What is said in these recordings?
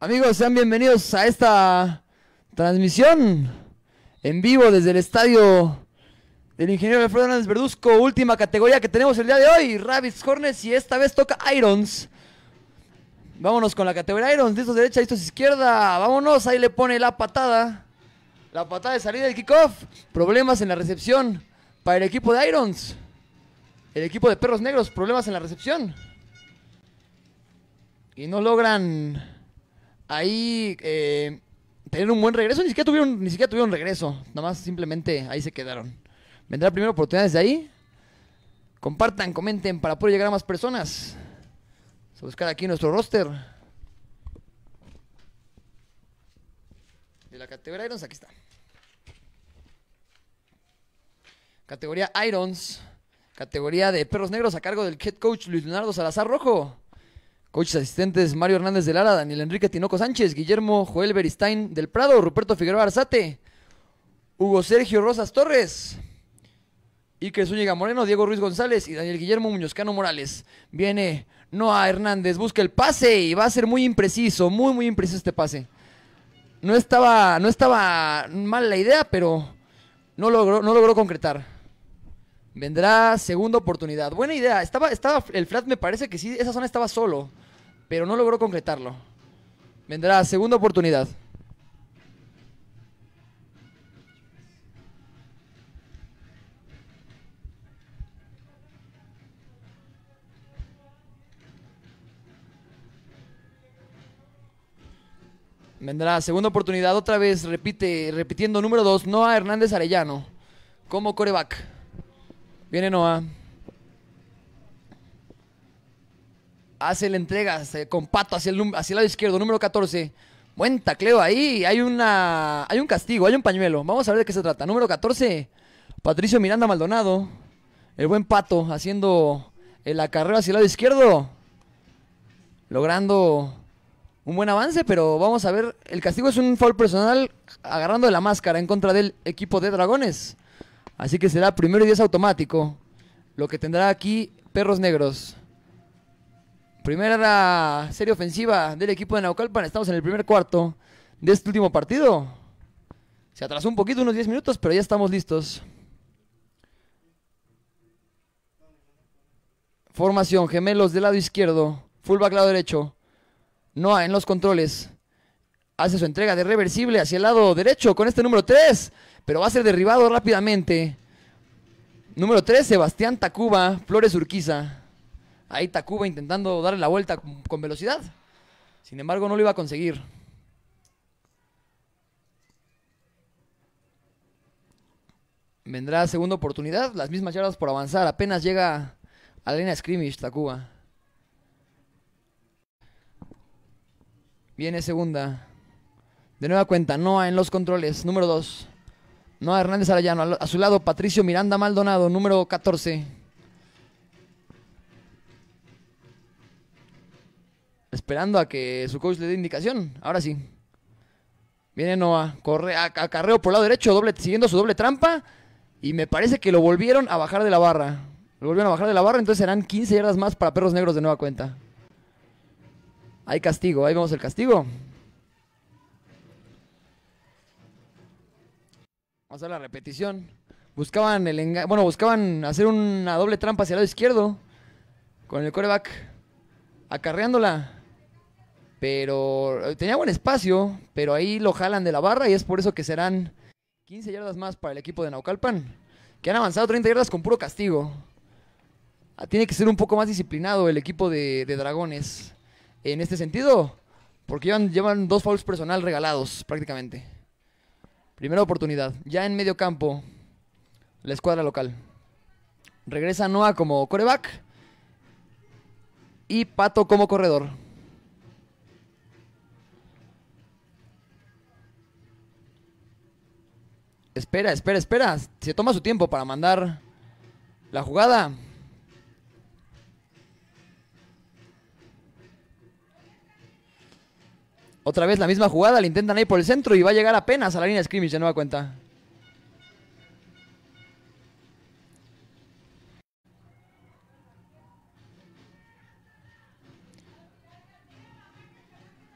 Amigos, sean bienvenidos a esta transmisión en vivo desde el estadio del ingeniero Alfredo Hernández Verduzco. Última categoría que tenemos el día de hoy, Rabbits Hornets, y esta vez toca Irons. Vámonos con la categoría Irons, listos derecha, listos izquierda. Vámonos, ahí le pone la patada. La patada de salida del kickoff. Problemas en la recepción para el equipo de Irons. El equipo de Perros Negros, problemas en la recepción. Y no logran ahí tener un buen regreso. Ni siquiera tuvieron regreso. Nada más simplemente ahí se quedaron. Vendrá primera oportunidad desde ahí. Compartan, comenten para poder llegar a más personas. Vamos a buscar aquí nuestro roster de la categoría Irons. Aquí está. Categoría Irons. Categoría de Perros Negros a cargo del head coach Luis Leonardo Salazar Rojo. Coaches asistentes Mario Hernández de Lara, Daniel Enrique Tinoco Sánchez, Guillermo Joel Beristain del Prado, Ruperto Figueroa Arzate, Hugo Sergio Rosas Torres, Iker Zúñiga Moreno, Diego Ruiz González y Daniel Guillermo Muñozcano Morales. Viene Noah Hernández, busca el pase y va a ser muy impreciso, muy impreciso este pase. No estaba mal la idea, pero no logró concretar. Vendrá segunda oportunidad. Buena idea. Estaba el flat, me parece que sí, esa zona estaba solo, pero no logró concretarlo. Vendrá segunda oportunidad. Vendrá segunda oportunidad. Otra vez repitiendo número 2, Noah Hernández Arellano como coreback. Viene Noah. Hace la entrega con pato hacia el lado izquierdo, número 14. Buen tacleo ahí. Hay un castigo, hay un pañuelo. Vamos a ver de qué se trata. Número 14, Patricio Miranda Maldonado. El buen pato haciendo el acarreo hacia el lado izquierdo. Logrando un buen avance, pero vamos a ver. El castigo es un foul personal agarrando de la máscara en contra del equipo de Dragones. Así que será primero y 10 automático lo que tendrá aquí Perros Negros. Primera serie ofensiva del equipo de Naucalpan. Estamos en el primer cuarto de este último partido. Se atrasó un poquito, unos 10 minutos, pero ya estamos listos. Formación, gemelos del lado izquierdo, fullback lado derecho. Noah en los controles. Hace su entrega de reversible hacia el lado derecho con este número 3. Pero va a ser derribado rápidamente. Número 3, Sebastián Tacuba Flores Urquiza. Ahí Tacuba intentando darle la vuelta con velocidad. Sin embargo, no lo iba a conseguir. Vendrá segunda oportunidad. Las mismas yardas por avanzar. Apenas llega a la línea de scrimmage Tacuba. Viene segunda. De nueva cuenta, Noah en los controles. Número 2. Noah Hernández Arellano. A su lado, Patricio Miranda Maldonado, número 14. Esperando a que su coach le dé indicación. Ahora sí. Viene Noah. Corre acarreo por el lado derecho, siguiendo su doble trampa. Y me parece que lo volvieron a bajar de la barra. Entonces serán 15 yardas más para Perros Negros de nueva cuenta. Hay castigo, ahí vemos el castigo. Vamos a ver la repetición. Buscaban hacer una doble trampa hacia el lado izquierdo con el quarterback acarreándola. Pero tenía buen espacio, pero ahí lo jalan de la barra y es por eso que serán 15 yardas más para el equipo de Naucalpan, que han avanzado 30 yardas con puro castigo. Tiene que ser un poco más disciplinado el equipo de Dragones en este sentido, porque llevan 2 fouls personal regalados prácticamente. Primera oportunidad, ya en medio campo, la escuadra local. Regresa Noah como quarterback y Pato como corredor. Espera. Se toma su tiempo para mandar la jugada. Otra vez la misma jugada, le intentan ahí por el centro y va a llegar apenas a la línea de scrimmage de nueva cuenta.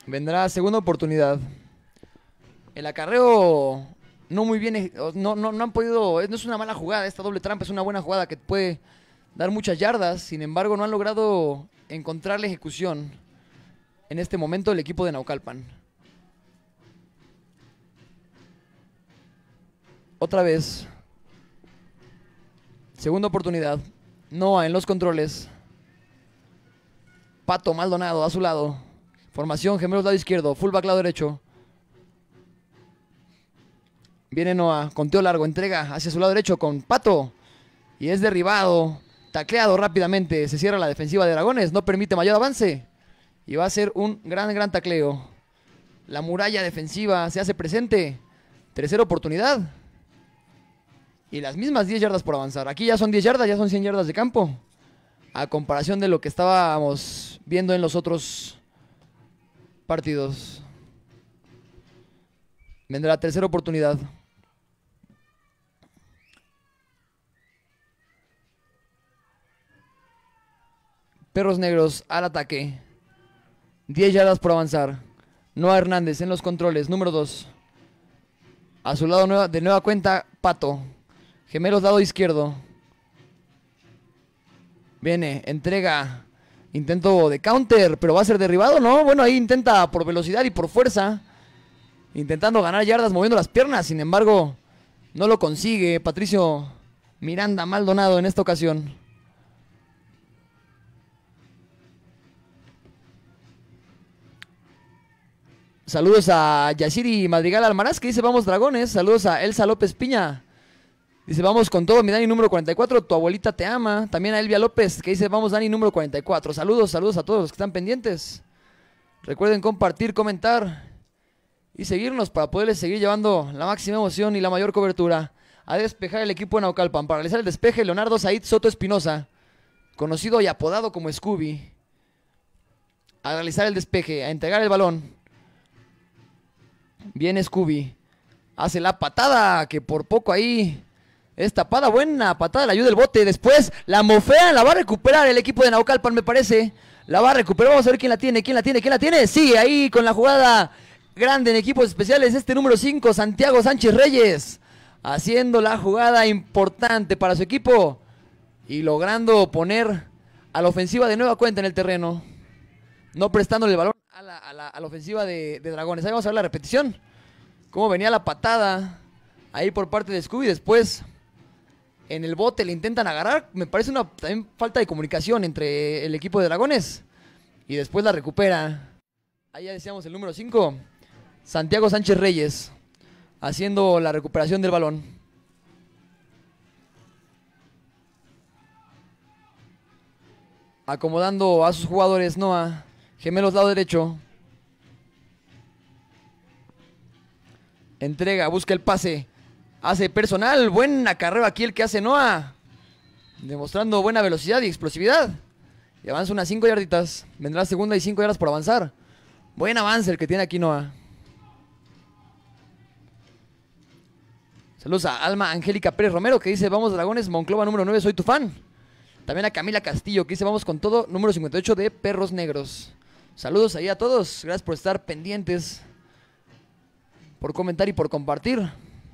Vendrá segunda oportunidad. El acarreo no muy bien, no han podido, no es una mala jugada, esta doble trampa es una buena jugada que puede dar muchas yardas, sin embargo no han logrado encontrar la ejecución en este momento el equipo de Naucalpan. Otra vez, segunda oportunidad, Noah en los controles, Pato Maldonado a su lado, formación gemelos lado izquierdo, fullback lado derecho. Viene Noah, conteo largo, entrega hacia su lado derecho con Pato. Y es derribado, tacleado rápidamente. Se cierra la defensiva de Dragones, no permite mayor avance. Y va a ser un gran tacleo. La muralla defensiva se hace presente. Tercera oportunidad. Y las mismas 10 yardas por avanzar. Aquí ya son 10 yardas, ya son 100 yardas de campo. A comparación de lo que estábamos viendo en los otros partidos. Vendrá la tercera oportunidad. Perros Negros al ataque. 10 yardas por avanzar. Noah Hernández en los controles, número 2. A su lado de nueva cuenta, Pato. Gemelos lado izquierdo. Viene, entrega. Intento de counter, pero va a ser derribado, ¿no? Bueno, ahí intenta por velocidad y por fuerza. Intentando ganar yardas, moviendo las piernas. Sin embargo, no lo consigue Patricio Miranda Maldonado en esta ocasión. Saludos a Yaciri Madrigal Almaraz, que dice vamos Dragones. Saludos a Elsa López Piña. Dice vamos con todo, mi Dani número 44. Tu abuelita te ama. También a Elvia López, que dice vamos Dani número 44. Saludos a todos los que están pendientes. Recuerden compartir, comentar y seguirnos para poderles seguir llevando la máxima emoción y la mayor cobertura. A despejar el equipo de Naucalpan. Para realizar el despeje, Leonardo Said Soto Espinosa, conocido y apodado como Scooby. A realizar el despeje, a entregar el balón. Viene Scooby. Hace la patada, que por poco ahí es tapada. Buena patada, la ayuda del bote. Después la mofean, la va a recuperar el equipo de Naucalpan, me parece. La va a recuperar, vamos a ver quién la tiene, quién la tiene. Sí, ahí con la jugada grande en equipos especiales, este número 5, Santiago Sánchez Reyes, haciendo la jugada importante para su equipo y logrando poner a la ofensiva de nueva cuenta en el terreno, no prestándole el balón a la ofensiva de Dragones. Ahí vamos a ver la repetición, cómo venía la patada ahí por parte de Scooby. Después en el bote le intentan agarrar, me parece una también falta de comunicación entre el equipo de Dragones, y después la recupera. Ahí ya decíamos el número 5, Santiago Sánchez Reyes, haciendo la recuperación del balón. Acomodando a sus jugadores, Noah. Gemelos lado derecho. Entrega, busca el pase. Hace personal, buen acarreo aquí el que hace Noah. Demostrando buena velocidad y explosividad. Y avanza unas 5 yarditas. Vendrá segunda y 5 yardas por avanzar. Buen avance el que tiene aquí Noah. Saludos a Alma Angélica Pérez Romero, que dice vamos Dragones, Monclova número 9, soy tu fan. También a Camila Castillo, que dice vamos con todo, número 58 de Perros Negros. Saludos ahí a todos, gracias por estar pendientes, por comentar y por compartir.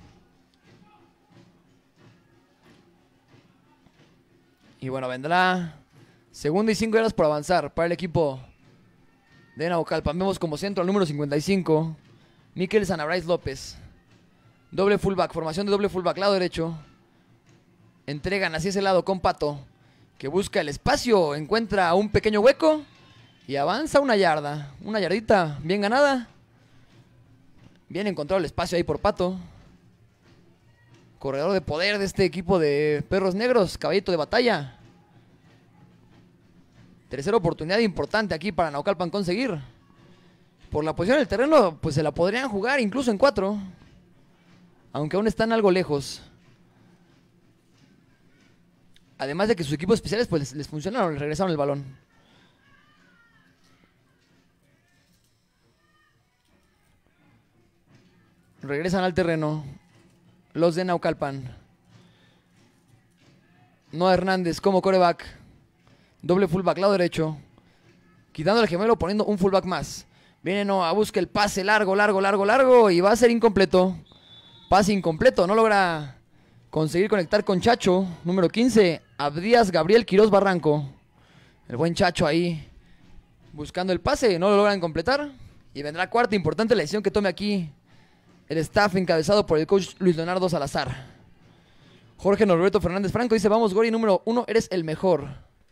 Y bueno, vendrá segunda y 5 yardas por avanzar para el equipo de Naucalpan. Vemos como centro al número 55, Miquel Sanabrais López. Doble fullback, formación de doble fullback, lado derecho. Entregan hacia ese lado con Pato, que busca el espacio, encuentra un pequeño hueco y avanza una yarda. Una yardita bien ganada. Bien encontrado el espacio ahí por Pato. Corredor de poder de este equipo de Perros Negros, caballito de batalla. Tercera oportunidad importante aquí para Naucalpan conseguir. Por la posición del terreno, pues se la podrían jugar incluso en 4. Aunque aún están algo lejos. Además de que sus equipos especiales pues les funcionaron, les regresaron el balón. Regresan al terreno los de Naucalpan. Noah Hernández como quarterback. Doble fullback, lado derecho. Quitando el gemelo, poniendo un fullback más. Viene Noah, busca el pase largo, largo, largo, largo. Y va a ser incompleto. Pase incompleto, no logra conseguir conectar con Chacho. Número 15, Abdías Gabriel Quiroz Barranco. El buen Chacho ahí buscando el pase, no lo logran completar. Y vendrá cuarta importante la decisión que tome aquí el staff encabezado por el coach Luis Leonardo Salazar. Jorge Norberto Fernández Franco dice: vamos Gori, número 1, eres el mejor.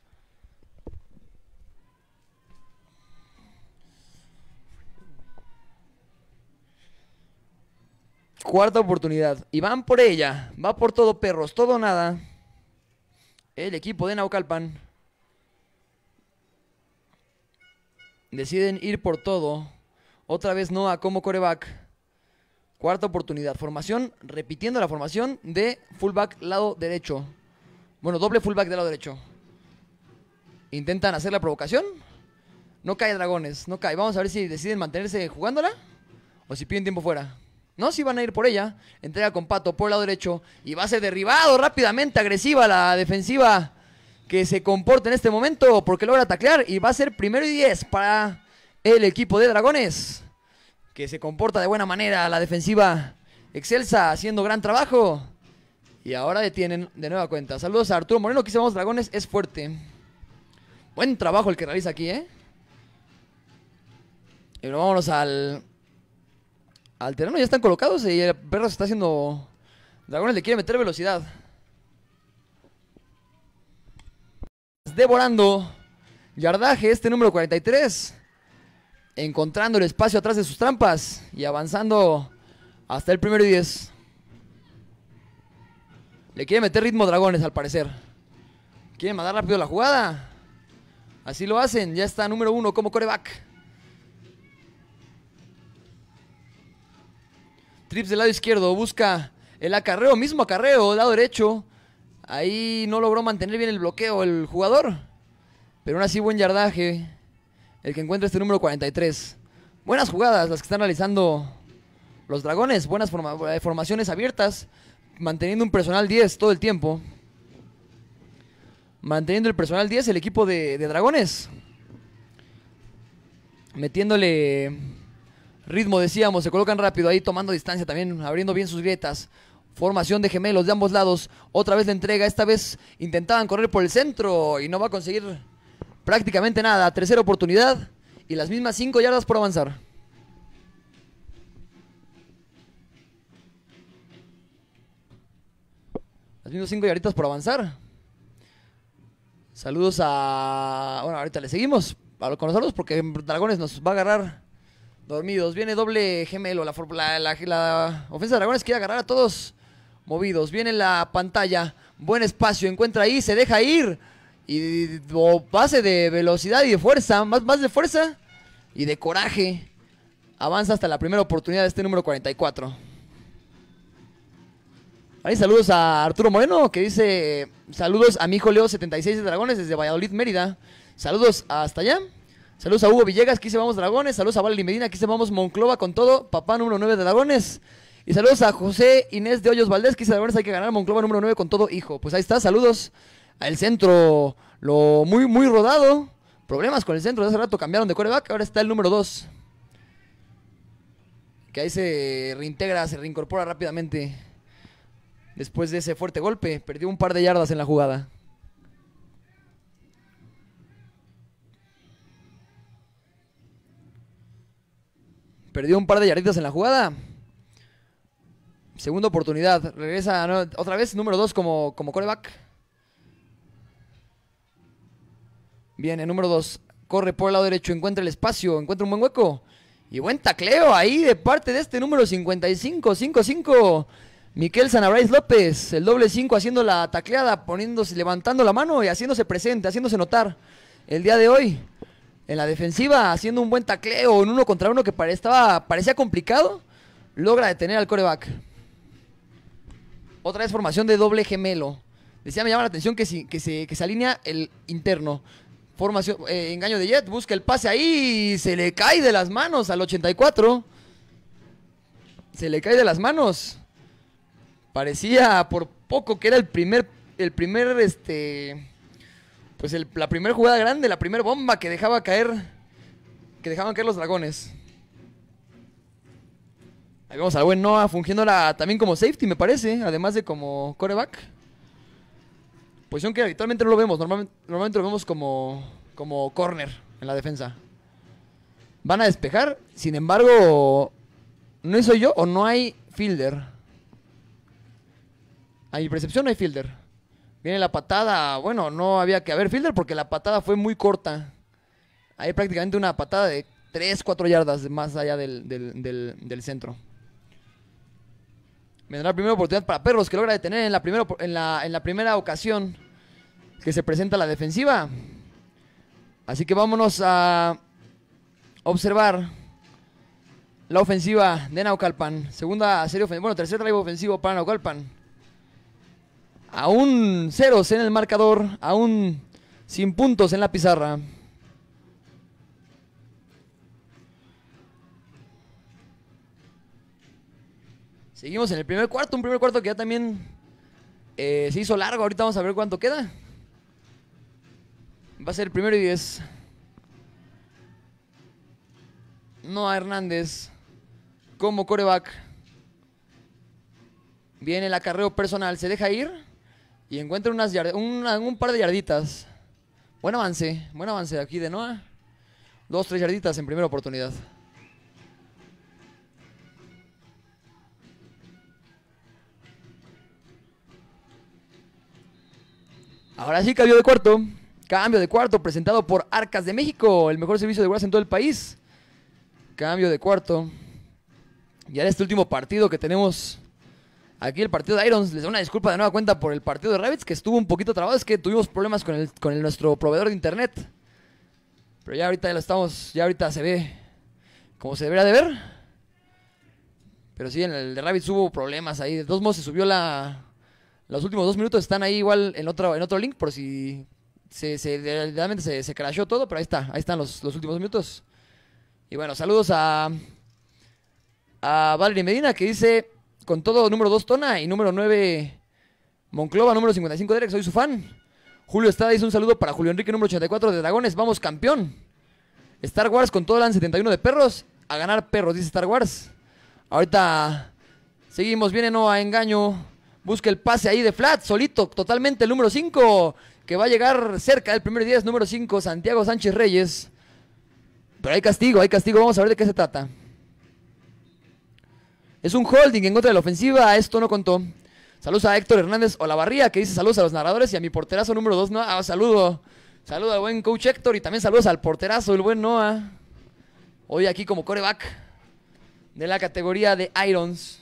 Cuarta oportunidad. Y van por ella. Va por todo, perros. Todo o nada. El equipo de Naucalpan. Deciden ir por todo. Otra vez Noah como coreback. Cuarta oportunidad. Formación. Repitiendo la formación de fullback lado derecho. Bueno, doble fullback del lado derecho. Intentan hacer la provocación. No cae Dragones. No cae. Vamos a ver si deciden mantenerse jugándola. O si piden tiempo fuera. No, si van a ir por ella. Entrega con Pato por el lado derecho. Y va a ser derribado rápidamente. Agresiva la defensiva que se comporta en este momento. Porque logra taclear. Y va a ser 1º y 10 para el equipo de Dragones. Que se comporta de buena manera. La defensiva excelsa. Haciendo gran trabajo. Y ahora detienen de nueva cuenta. Saludos a Arturo Moreno. Que dice: vamos Dragones, es fuerte. Buen trabajo el que realiza aquí, Y bueno, vámonos al terreno. Ya están colocados y el perro se está haciendo... Dragones le quiere meter velocidad. Devorando yardaje este número 43. Encontrando el espacio atrás de sus trampas. Y avanzando hasta el 1º y 10. Le quiere meter ritmo Dragones al parecer. Quieren mandar rápido la jugada. Así lo hacen. Ya está número 1 como coreback. Trips del lado izquierdo, busca el acarreo, mismo acarreo, lado derecho. Ahí no logró mantener bien el bloqueo el jugador. Pero aún así buen yardaje el que encuentra este número 43. Buenas jugadas las que están realizando los Dragones. Buenas formaciones abiertas. Manteniendo un personal 10 todo el tiempo. Manteniendo el personal 10 el equipo de Dragones. Metiéndole... ritmo, decíamos, se colocan rápido ahí, tomando distancia también, abriendo bien sus grietas. Formación de gemelos de ambos lados. Otra vez la entrega, esta vez intentaban correr por el centro y no va a conseguir prácticamente nada. Tercera oportunidad y las mismas 5 yardas por avanzar. Las mismas 5 yarditas por avanzar. Saludos a... Bueno, ahorita le seguimos con los saludos porque Dragones nos va a agarrar dormidos. Viene doble gemelo. La ofensa de Dragones quiere agarrar a todos movidos. Viene la pantalla. Buen espacio. Encuentra ahí. Se deja ir. Y base de velocidad y de fuerza. Más de fuerza y de coraje. Avanza hasta la primera oportunidad de este número 44. Ahí saludos a Arturo Moreno que dice: saludos a mi hijo Leo 76 de Dragones desde Valladolid, Mérida. Saludos hasta allá. Saludos a Hugo Villegas, aquí se vamos Dragones. Saludos a Valery Medina, aquí se vamos Monclova con todo. Papá número 9 de Dragones. Y saludos a José Inés de Hoyos Valdés, que dice: Dragones hay que ganar. Monclova número 9 con todo, hijo. Pues ahí está, saludos al centro. Lo muy rodado. Problemas con el centro, de hace rato cambiaron de quarterback. Ahora está el número 2. Que ahí se reintegra, se reincorpora rápidamente. Después de ese fuerte golpe, perdió un par de yardas en la jugada. Perdió un par de yarditas en la jugada. Segunda oportunidad. Regresa otra vez número 2 como quarterback. Viene número 2. Corre por el lado derecho. Encuentra el espacio. Encuentra un buen hueco. Y buen tacleo ahí de parte de este número 55. Miquel Sanabrais López. El doble 5 haciendo la tacleada. Levantando la mano y haciéndose presente. Haciéndose notar el día de hoy. En la defensiva, haciendo un buen tacleo en 1 contra 1 que parecía complicado. Logra detener al quarterback. Otra vez formación de doble gemelo. Decía, me llama la atención que se alinea el interno. Formación, engaño de Jet, busca el pase ahí y se le cae de las manos al 84. Se le cae de las manos. Parecía por poco que era la primera jugada grande, la primera bomba que dejaban caer los Dragones. Ahí vemos al buen Noah fungiendo también como safety, me parece, además de como quarterback. Posición que habitualmente no lo vemos, normalmente lo vemos como corner en la defensa. Van a despejar, sin embargo, ¿no soy yo o no hay fielder? A mi percepción no hay fielder. Viene la patada, bueno, no había que haber fielder porque la patada fue muy corta. Hay prácticamente una patada de 3-4 yardas más allá del centro. Vendrá la primera oportunidad para Perros, que logra detener en la primera ocasión que se presenta la defensiva. Así que vámonos a observar la ofensiva de Naucalpan. Segunda serie ofensiva, bueno, tercer drive ofensivo para Naucalpan. Aún ceros en el marcador, aún sin puntos en la pizarra. Seguimos en el primer cuarto, un primer cuarto que ya también se hizo largo. Ahorita vamos a ver cuánto queda. Va a ser el 1-10. Noah Hernández como quarterback. Viene el acarreo personal, se deja ir y encuentra un par de yarditas. Buen avance aquí de Noah. 2-3 yarditas en primera oportunidad. Ahora sí, cambio de cuarto. Cambio de cuarto presentado por Arcas de México, el mejor servicio de guardas en todo el país. Cambio de cuarto. Ya en este último partido que tenemos aquí, el partido de Irons. Les doy una disculpa de nueva cuenta por el partido de Rabbits, que estuvo un poquito trabado. Es que tuvimos problemas con nuestro proveedor de internet. Pero ya ahorita ya ahorita se ve como se debería de ver. Pero sí, en el de Rabbits hubo problemas ahí. De todos modos se subió los últimos 2 minutos están ahí igual en otro link por si realmente se crashó todo, pero ahí están los últimos minutos. Y bueno, saludos a Valerie Medina, que dice, con todo, número 2 Tona y número 9 Monclova, número 55 Derek, soy su fan. Julio Estrada dice un saludo para Julio Enrique, número 84 de Dragones, vamos campeón. Star Wars con todo el 71 de Perros, a ganar Perros, dice Star Wars. Ahorita seguimos, viene Noah Engaño. Busca el pase ahí de flat, solito, totalmente el número 5, que va a llegar cerca del 1-10, número 5, Santiago Sánchez Reyes. Pero hay castigo, vamos a ver de qué se trata. Es un holding en contra de la ofensiva, esto no contó. Saludos a Héctor Hernández Olavarría, que dice saludos a los narradores y a mi porterazo número 2, Noah. Saludo al buen coach Héctor y también saludos al porterazo, el buen Noah. Hoy aquí como quarterback de la categoría de Irons.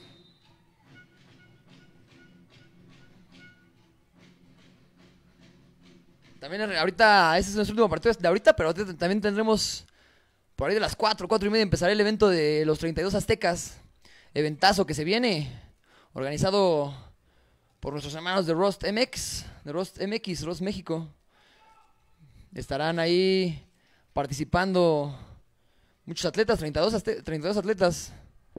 También ahorita, ese es nuestro último partido de ahorita, pero también tendremos por ahí de las 4:30 empezará el evento de los 32 Aztecas. Eventazo que se viene, organizado por nuestros hermanos de Rust MX, Rust México. Estarán ahí participando muchos atletas, 32 atletas.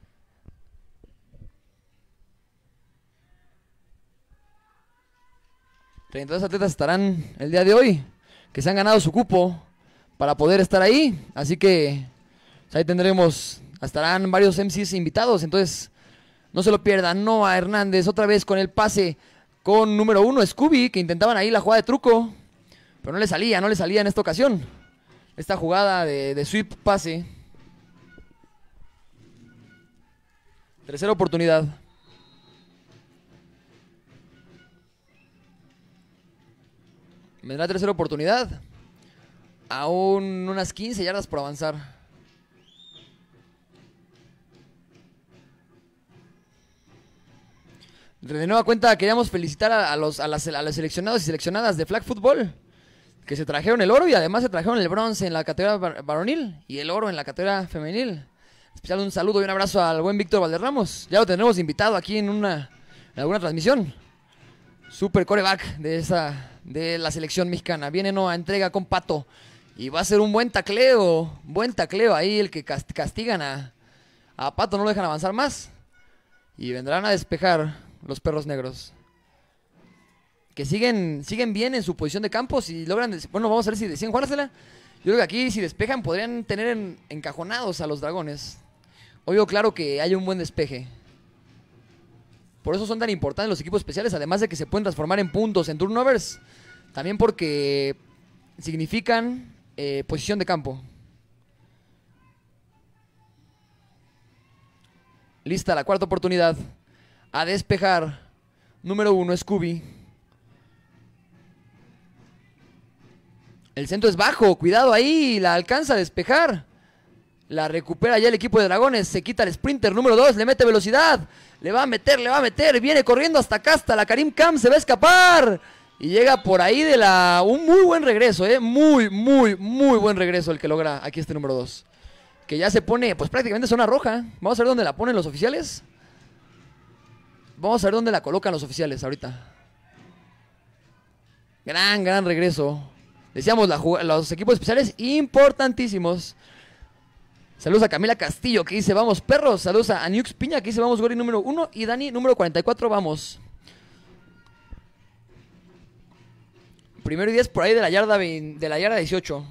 Entonces atletas estarán el día de hoy, que se han ganado su cupo para poder estar ahí. Así que ahí estarán varios MCs invitados. Entonces no se lo pierdan. Noah Hernández otra vez con el pase con número 1, Scooby, que intentaban ahí la jugada de truco. Pero no le salía en esta ocasión. Esta jugada de sweep pase. Tercera oportunidad. Vendrá tercera oportunidad. Aún unas 15 yardas por avanzar. De nueva cuenta queríamos felicitar a los seleccionados y seleccionadas de Flag Football, que se trajeron el oro y además se trajeron el bronce en la categoría varonil y el oro en la categoría femenil. Especial un saludo y un abrazo al buen Víctor Valderramos. Ya lo tendremos invitado aquí en alguna transmisión. Super coreback de la selección mexicana. Viene Noah, entrega con Pato. Y va a ser un buen tacleo ahí el que castigan a Pato, no lo dejan avanzar más. Y vendrán a despejar los Perros Negros, que siguen bien en su posición de campo. Si logran, bueno, vamos a ver si deciden jugársela. Yo creo que aquí si despejan podrían tener encajonados a los Dragones. Obvio, claro que hay un buen despeje. Por eso son tan importantes los equipos especiales, además de que se pueden transformar en puntos, en turnovers. También porque significan posición de campo. Lista la cuarta oportunidad. A despejar. Número 1, Scooby. El centro es bajo. Cuidado ahí. La alcanza a despejar. La recupera ya el equipo de Dragones. Se quita el sprinter. Número 2. Le mete velocidad. Le va a meter, le va a meter. Viene corriendo hasta acá. Hasta la Karim Khan. Se va a escapar. Y llega por ahí de la... Un muy buen regreso, muy buen regreso el que logra aquí este número 2. Que ya se pone, pues prácticamente zona roja. Vamos a ver dónde la ponen los oficiales. Vamos a ver dónde la colocan los oficiales ahorita. Gran regreso. Decíamos, los equipos especiales importantísimos. Saludos a Camila Castillo que dice, vamos perros. Saludos a Niux Piña que dice, vamos Gori número 1. Y Dani número 44, vamos. Primero y 10 por ahí de la yarda 18.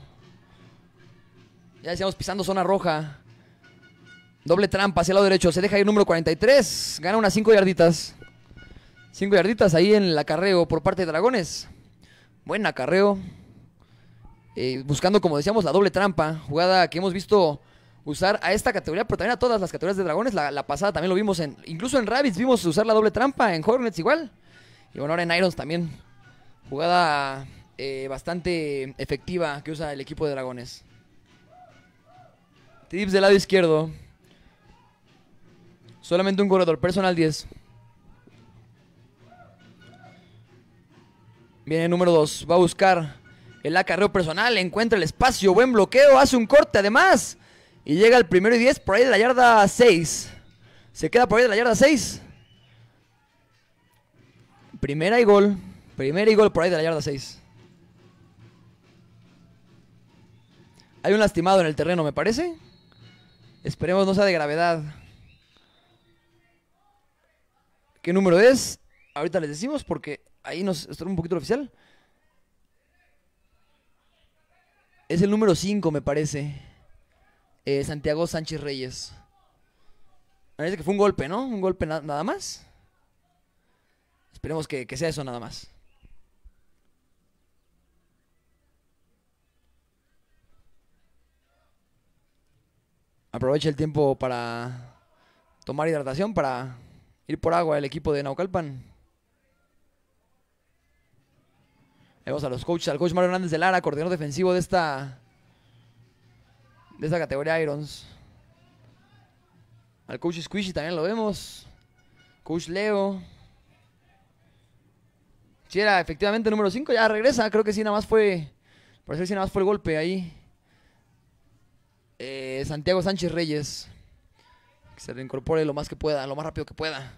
Ya decíamos pisando zona roja. Doble trampa hacia el lado derecho. Se deja ir número 43. Gana unas 5 yarditas. 5 yarditas ahí en el acarreo por parte de Dragones. Buen acarreo. Buscando, como decíamos, la doble trampa. Jugada que hemos visto usar a esta categoría, pero también a todas las categorías de Dragones. La pasada también lo vimos incluso en Rabbids vimos usar la doble trampa. En Hornets igual. Y bueno, ahora en Irons también. Jugada bastante efectiva que usa el equipo de Dragones. Tips del lado izquierdo. Solamente un corredor, personal 10. Viene el número 2. Va a buscar el acarreo personal. Encuentra el espacio. Buen bloqueo. Hace un corte además. Y llega al primero y 10 por ahí de la yarda 6. Se queda por ahí de la yarda 6. Primera y gol. Primera y gol por ahí de la yarda 6. Hay un lastimado en el terreno, me parece. Esperemos no sea de gravedad. ¿Qué número es? Ahorita les decimos porque ahí nos está un poquito el oficial. Es el número 5, me parece. Santiago Sánchez Reyes. Parece que fue un golpe, ¿no? Un golpe nada más. Esperemos que sea eso nada más. Aprovecha el tiempo para tomar hidratación, para ir por agua el equipo de Naucalpan. Vemos a los coaches, al coach Mario Hernández de Lara, coordinador defensivo de esta categoría Irons. Al coach Squishy también lo vemos. Coach Leo. Si era efectivamente el número 5, ya regresa. Creo que sí, nada más fue. Parece que sí, nada más fue el golpe ahí. Santiago Sánchez Reyes. Que se reincorpore lo más que pueda, lo más rápido que pueda.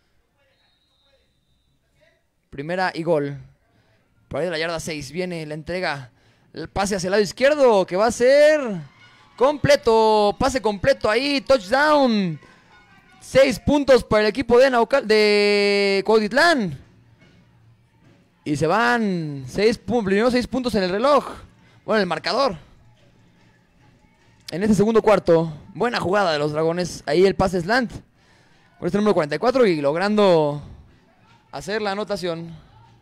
Primera y gol. Por ahí de la yarda 6 viene la entrega. El pase hacia el lado izquierdo que va a ser completo. Pase completo ahí. Touchdown. 6 puntos para el equipo de Cuautitlán. Y se van primero 6 puntos en el reloj. Bueno, en el marcador. En este segundo cuarto. Buena jugada de los Dragones. Ahí el pase slant. Con este número 44 y logrando hacer la anotación.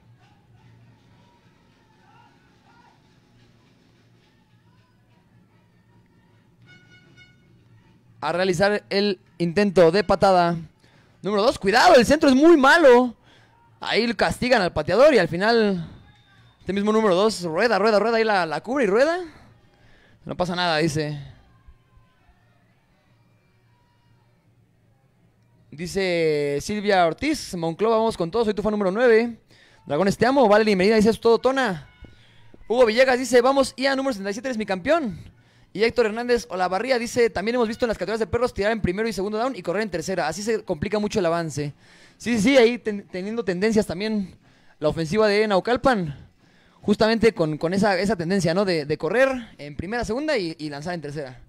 A realizar el intento de patada. Número 2, cuidado, el centro es muy malo. Ahí castigan al pateador y al final este mismo número 2, rueda, ahí la cubre y rueda. No pasa nada, dice. Dice Silvia Ortiz, Monclova, vamos con todo, soy tu fan número 9. Dragones, te amo. Valerie Medina dice, es todo, Tona. Hugo Villegas dice, vamos, y a número 77 eres mi campeón. Y Héctor Hernández Olavarría dice, también hemos visto en las categorías de perros tirar en primero y segundo down y correr en tercera. Así se complica mucho el avance. Sí, ahí teniendo tendencias también la ofensiva de Naucalpan. Justamente con esa tendencia, ¿no? De correr en primera, segunda y lanzar en tercera.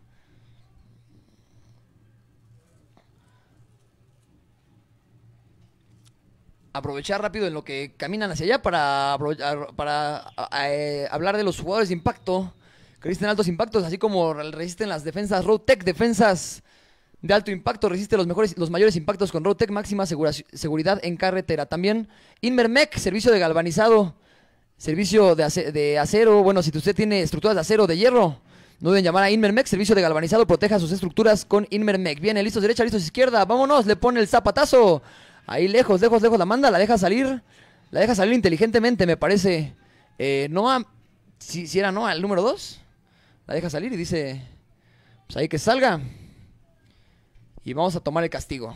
Aprovechar rápido en lo que caminan hacia allá para hablar de los jugadores de impacto. Que resisten altos impactos, así como resisten las defensas Road Tech, defensas De alto impacto, resiste los mayores impactos con Roadtech, máxima seguridad en carretera. También Inmermec, servicio de galvanizado, servicio de acero. Bueno, si usted tiene estructuras de acero o de hierro, no deben llamar a Inmermec, servicio de galvanizado, proteja sus estructuras con Inmermec. Viene, listos derecha, listos izquierda, vámonos, le pone el zapatazo. Ahí lejos, lejos, lejos la manda, la deja salir inteligentemente, me parece. Noah, si era Noah el número 2, la deja salir y dice, pues ahí que salga. Y vamos a tomar el castigo.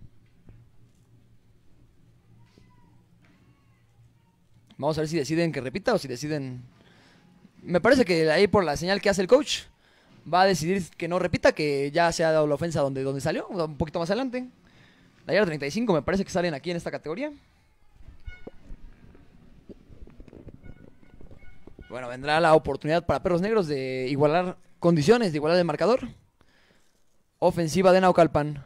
Vamos a ver si deciden que repita o si deciden... Me parece que ahí por la señal que hace el coach va a decidir que no repita, que ya se ha dado la ofensa donde salió, un poquito más adelante. La yarda 35 me parece que salen aquí en esta categoría. Bueno, vendrá la oportunidad para Perros Negros de igualar condiciones, de igualar el marcador. Ofensiva de Naucalpan.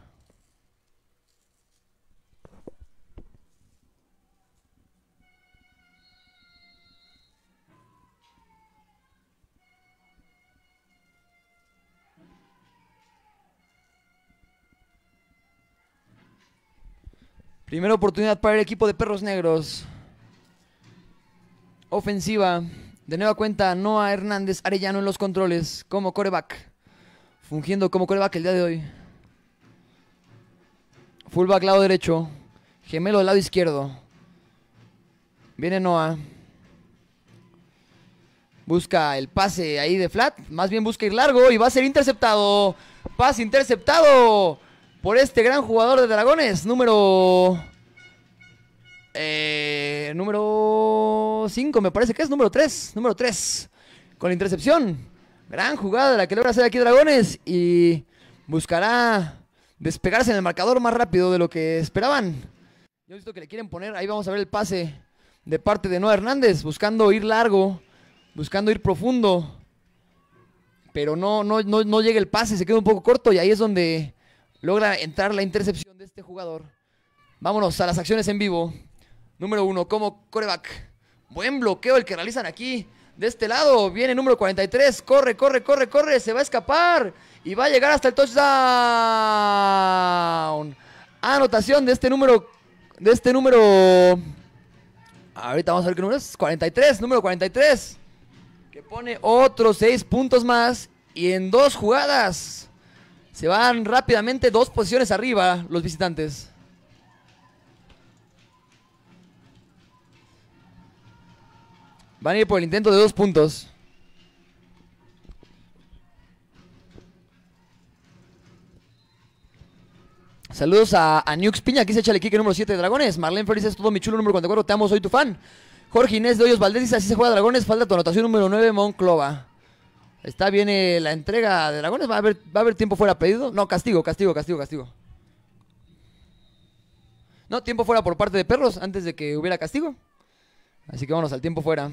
Primera oportunidad para el equipo de Perros Negros. Ofensiva. De nueva cuenta, Noah Hernández Arellano en los controles como coreback. Fungiendo como coreback el día de hoy. Fullback lado derecho. Gemelo del lado izquierdo. Viene Noah. Busca el pase ahí de flat. Más bien busca ir largo y va a ser interceptado. Pase interceptado por este gran jugador de Dragones. Número 5, me parece que es número 3. Número 3. Con la intercepción. Gran jugada la que logra hacer aquí Dragones. Y buscará despegarse en el marcador más rápido de lo que esperaban. Yo he visto que le quieren poner. Ahí vamos a ver el pase de parte de Noah Hernández. Buscando ir largo. Buscando ir profundo. Pero no llega el pase. Se queda un poco corto. Y ahí es donde logra entrar la intercepción de este jugador. Vámonos a las acciones en vivo. Número 1 como coreback. Buen bloqueo el que realizan aquí. De este lado viene número 43. Corre, corre, corre, corre. Se va a escapar. Y va a llegar hasta el touchdown. Anotación de este número. Ahorita vamos a ver qué número es. 43, número 43. Que pone otros 6 puntos más. Y en 2 jugadas se van rápidamente 2 posiciones arriba los visitantes. Van a ir por el intento de 2 puntos. Saludos a Nux Piña, aquí se echa el kick número 7 de Dragones. Marlene Flores es todo mi chulo número 44, te amo, soy tu fan. Jorge Inés de Hoyos Valdés dice, así se juega Dragones, falta tu anotación número 9, Monclova. Está bien la entrega de Dragones, va a haber tiempo fuera pedido. No, castigo. No, tiempo fuera por parte de Perros antes de que hubiera castigo. Así que vámonos al tiempo fuera.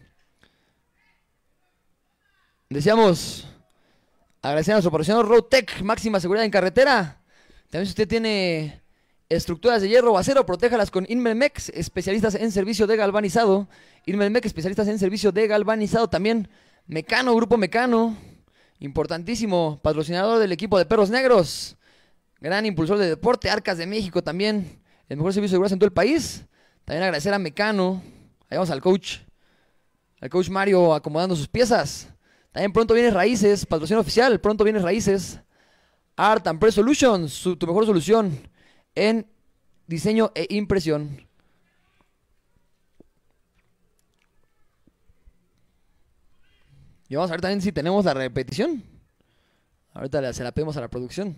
Deseamos agradecer a nuestro patrocinador Roadtech, máxima seguridad en carretera. También si usted tiene estructuras de hierro o acero, protéjalas con Inmelmex, especialistas en servicio de galvanizado. Inmelmex, especialistas en servicio de galvanizado. También Mecano, Grupo Mecano, importantísimo patrocinador del equipo de Perros Negros. Gran impulsor de deporte, Arcas de México también, el mejor servicio de seguridad en todo el país. También agradecer a Mecano. Ahí vamos al coach Mario acomodando sus piezas. También pronto viene Raíces, patrocinio oficial, pronto viene Raíces. Art and Press Solutions, tu mejor solución en diseño e impresión. Y vamos a ver también si tenemos la repetición. Ahorita se la pedimos a la producción.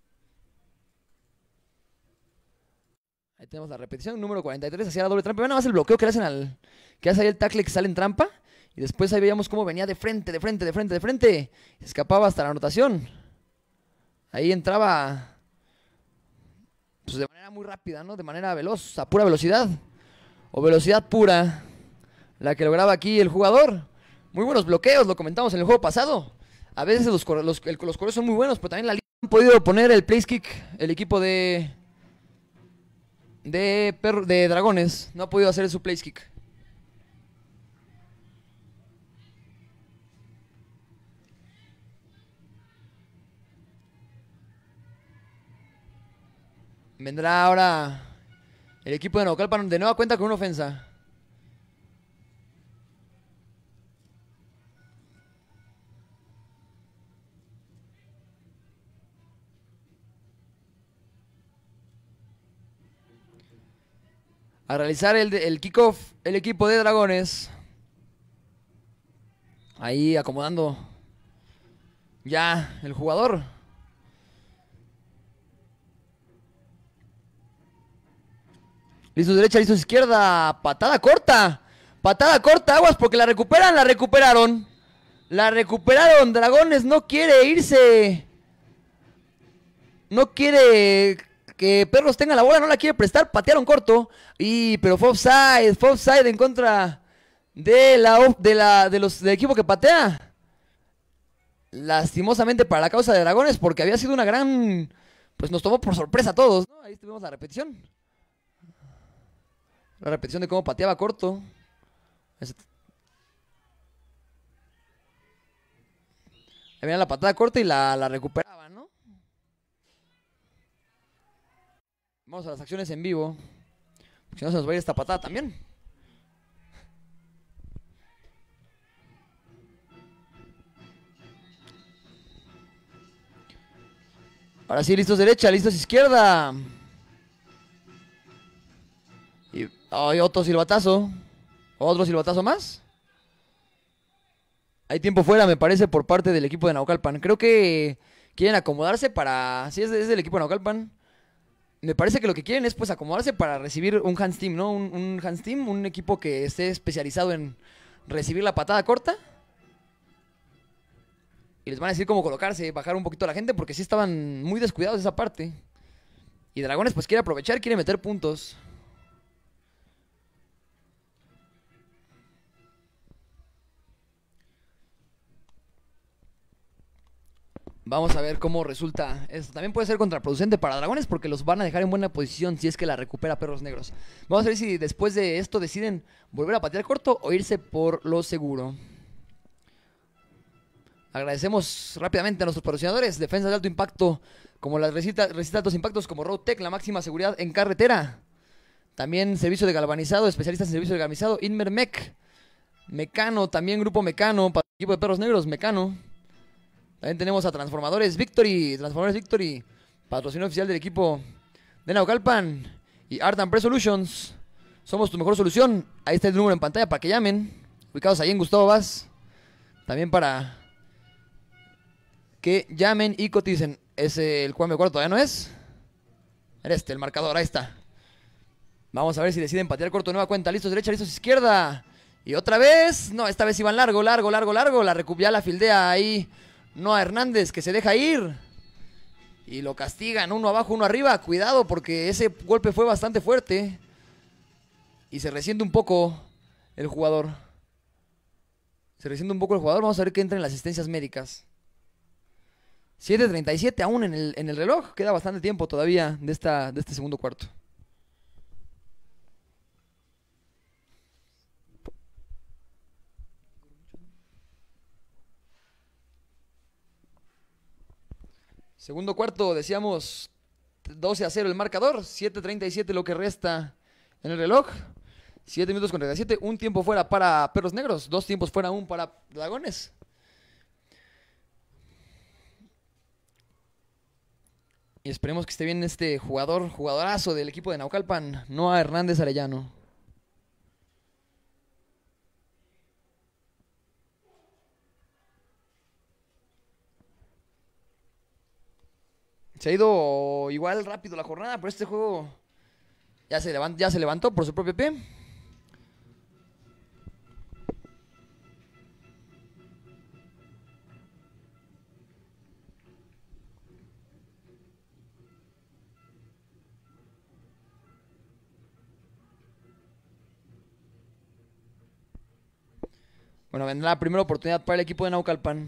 Ahí tenemos la repetición, número 43, hacía la doble trampa. Vean nada más el bloqueo que le hacen que hace ahí el tackle que sale en trampa. Y después ahí veíamos cómo venía de frente. Escapaba hasta la anotación. Ahí entraba pues de manera muy rápida, ¿no? De manera veloz, a pura velocidad. O velocidad pura. La que lograba aquí el jugador. Muy buenos bloqueos, lo comentamos en el juego pasado. A veces los correos son muy buenos, pero también la liga han podido poner el place kick. El equipo de Dragones no ha podido hacer su place kick. Vendrá ahora el equipo de Naucalpan de nueva cuenta con una ofensa. A realizar el kickoff el equipo de Dragones. Ahí acomodando ya el jugador. Listo derecha, listo izquierda. Patada corta. Patada corta, aguas porque la recuperan, la recuperaron. La recuperaron. Dragones no quiere irse. No quiere que Perros tenga la bola, no la quiere prestar. Patearon corto. Pero fue offside en contra del equipo que patea. Lastimosamente para la causa de Dragones, porque había sido una gran... Pues nos tomó por sorpresa a todos, ¿no? Ahí tuvimos la repetición. La repetición de cómo pateaba corto. Ahí venía la patada corta y la recuperaba, ¿no? Vamos a las acciones en vivo. Porque si no se nos va a ir esta patada también. Ahora sí, listos derecha, listos izquierda. Y otro silbatazo. Otro silbatazo más. Hay tiempo fuera, me parece, por parte del equipo de Naucalpan. Creo que quieren acomodarse para... Si es del equipo de Naucalpan. Me parece que lo que quieren es pues acomodarse para recibir un Hans Team, ¿no? Un Hans Team, un equipo que esté especializado en recibir la patada corta. Y les van a decir cómo colocarse, bajar un poquito a la gente, porque sí estaban muy descuidados de esa parte. Y Dragones pues quiere aprovechar, quiere meter puntos. Vamos a ver cómo resulta esto. También puede ser contraproducente para Dragones porque los van a dejar en buena posición si es que la recupera Perros Negros. Vamos a ver si después de esto deciden volver a patear corto o irse por lo seguro. Agradecemos rápidamente a nuestros patrocinadores, defensas de alto impacto, como las resista altos impactos, como Roadtech, la máxima seguridad en carretera. También servicio de galvanizado, especialistas en servicio de galvanizado, Inmermec, Mecano, también Grupo Mecano, para el equipo de Perros Negros, Mecano. También tenemos a Transformadores Victory, patrocinador oficial del equipo de Naucalpan. Y Art and Press Solutions, somos tu mejor solución. Ahí está el número en pantalla para que llamen, ubicados ahí en Gustavo Vaz. También para... que llamen y coticen. Ese, el cual me acuerdo todavía no es. Era el marcador, ahí está. Vamos a ver si deciden patear corto de nueva cuenta. Listos derecha, listos izquierda. Y otra vez. No, esta vez iban largo. Ya la fildea ahí Noah Hernández, que se deja ir. Y lo castigan, uno abajo, uno arriba. Cuidado porque ese golpe fue bastante fuerte. Y se resiente un poco el jugador. Vamos a ver que entren las asistencias médicas. 7:37 aún en el reloj. Queda bastante tiempo todavía de este segundo cuarto. Segundo cuarto, decíamos 12-0 el marcador. 7:37 lo que resta en el reloj. 7 minutos con 37. Un tiempo fuera para Perros Negros. 2 tiempos fuera aún para Dragones. Y esperemos que esté bien este jugadorazo del equipo de Naucalpan, Noah Hernández Arellano. Se ha ido igual rápido la jornada, pero este juego ya se levantó por su propio pie. Bueno, vendrá la primera oportunidad para el equipo de Naucalpan.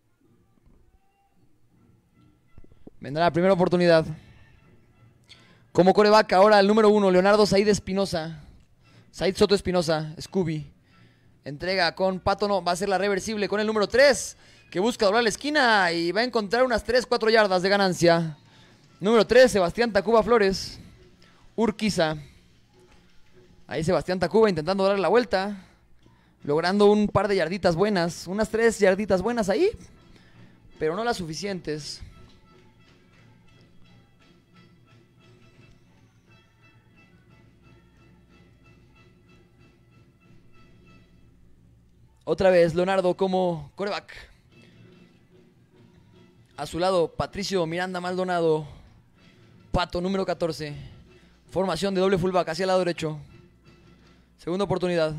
Vendrá la primera oportunidad. Como coreback ahora el número 1, Leonardo Said Espinosa. Said Soto Espinosa, Scooby. Entrega con Pato, no, va a ser la reversible con el número 3, que busca doblar la esquina y va a encontrar unas 3-4 yardas de ganancia. Número 3, Sebastián Tacuba Flores. Urquiza. Ahí Sebastián Tacuba intentando darle la vuelta, logrando un par de yarditas buenas, unas 3 yarditas buenas ahí, pero no las suficientes. Otra vez Leonardo como coreback. A su lado Patricio Miranda Maldonado. Pato número 14. Formación de doble fullback hacia el lado derecho. Segunda oportunidad.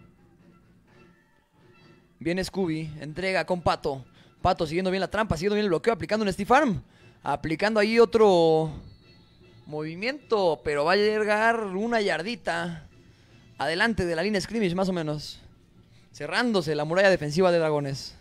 Viene Scooby. Entrega con Pato. Pato siguiendo bien la trampa, siguiendo bien el bloqueo, aplicando un stiff arm. Aplicando ahí otro movimiento, pero va a llegar una yardita adelante de la línea scrimmage más o menos. Cerrándose la muralla defensiva de Dragones.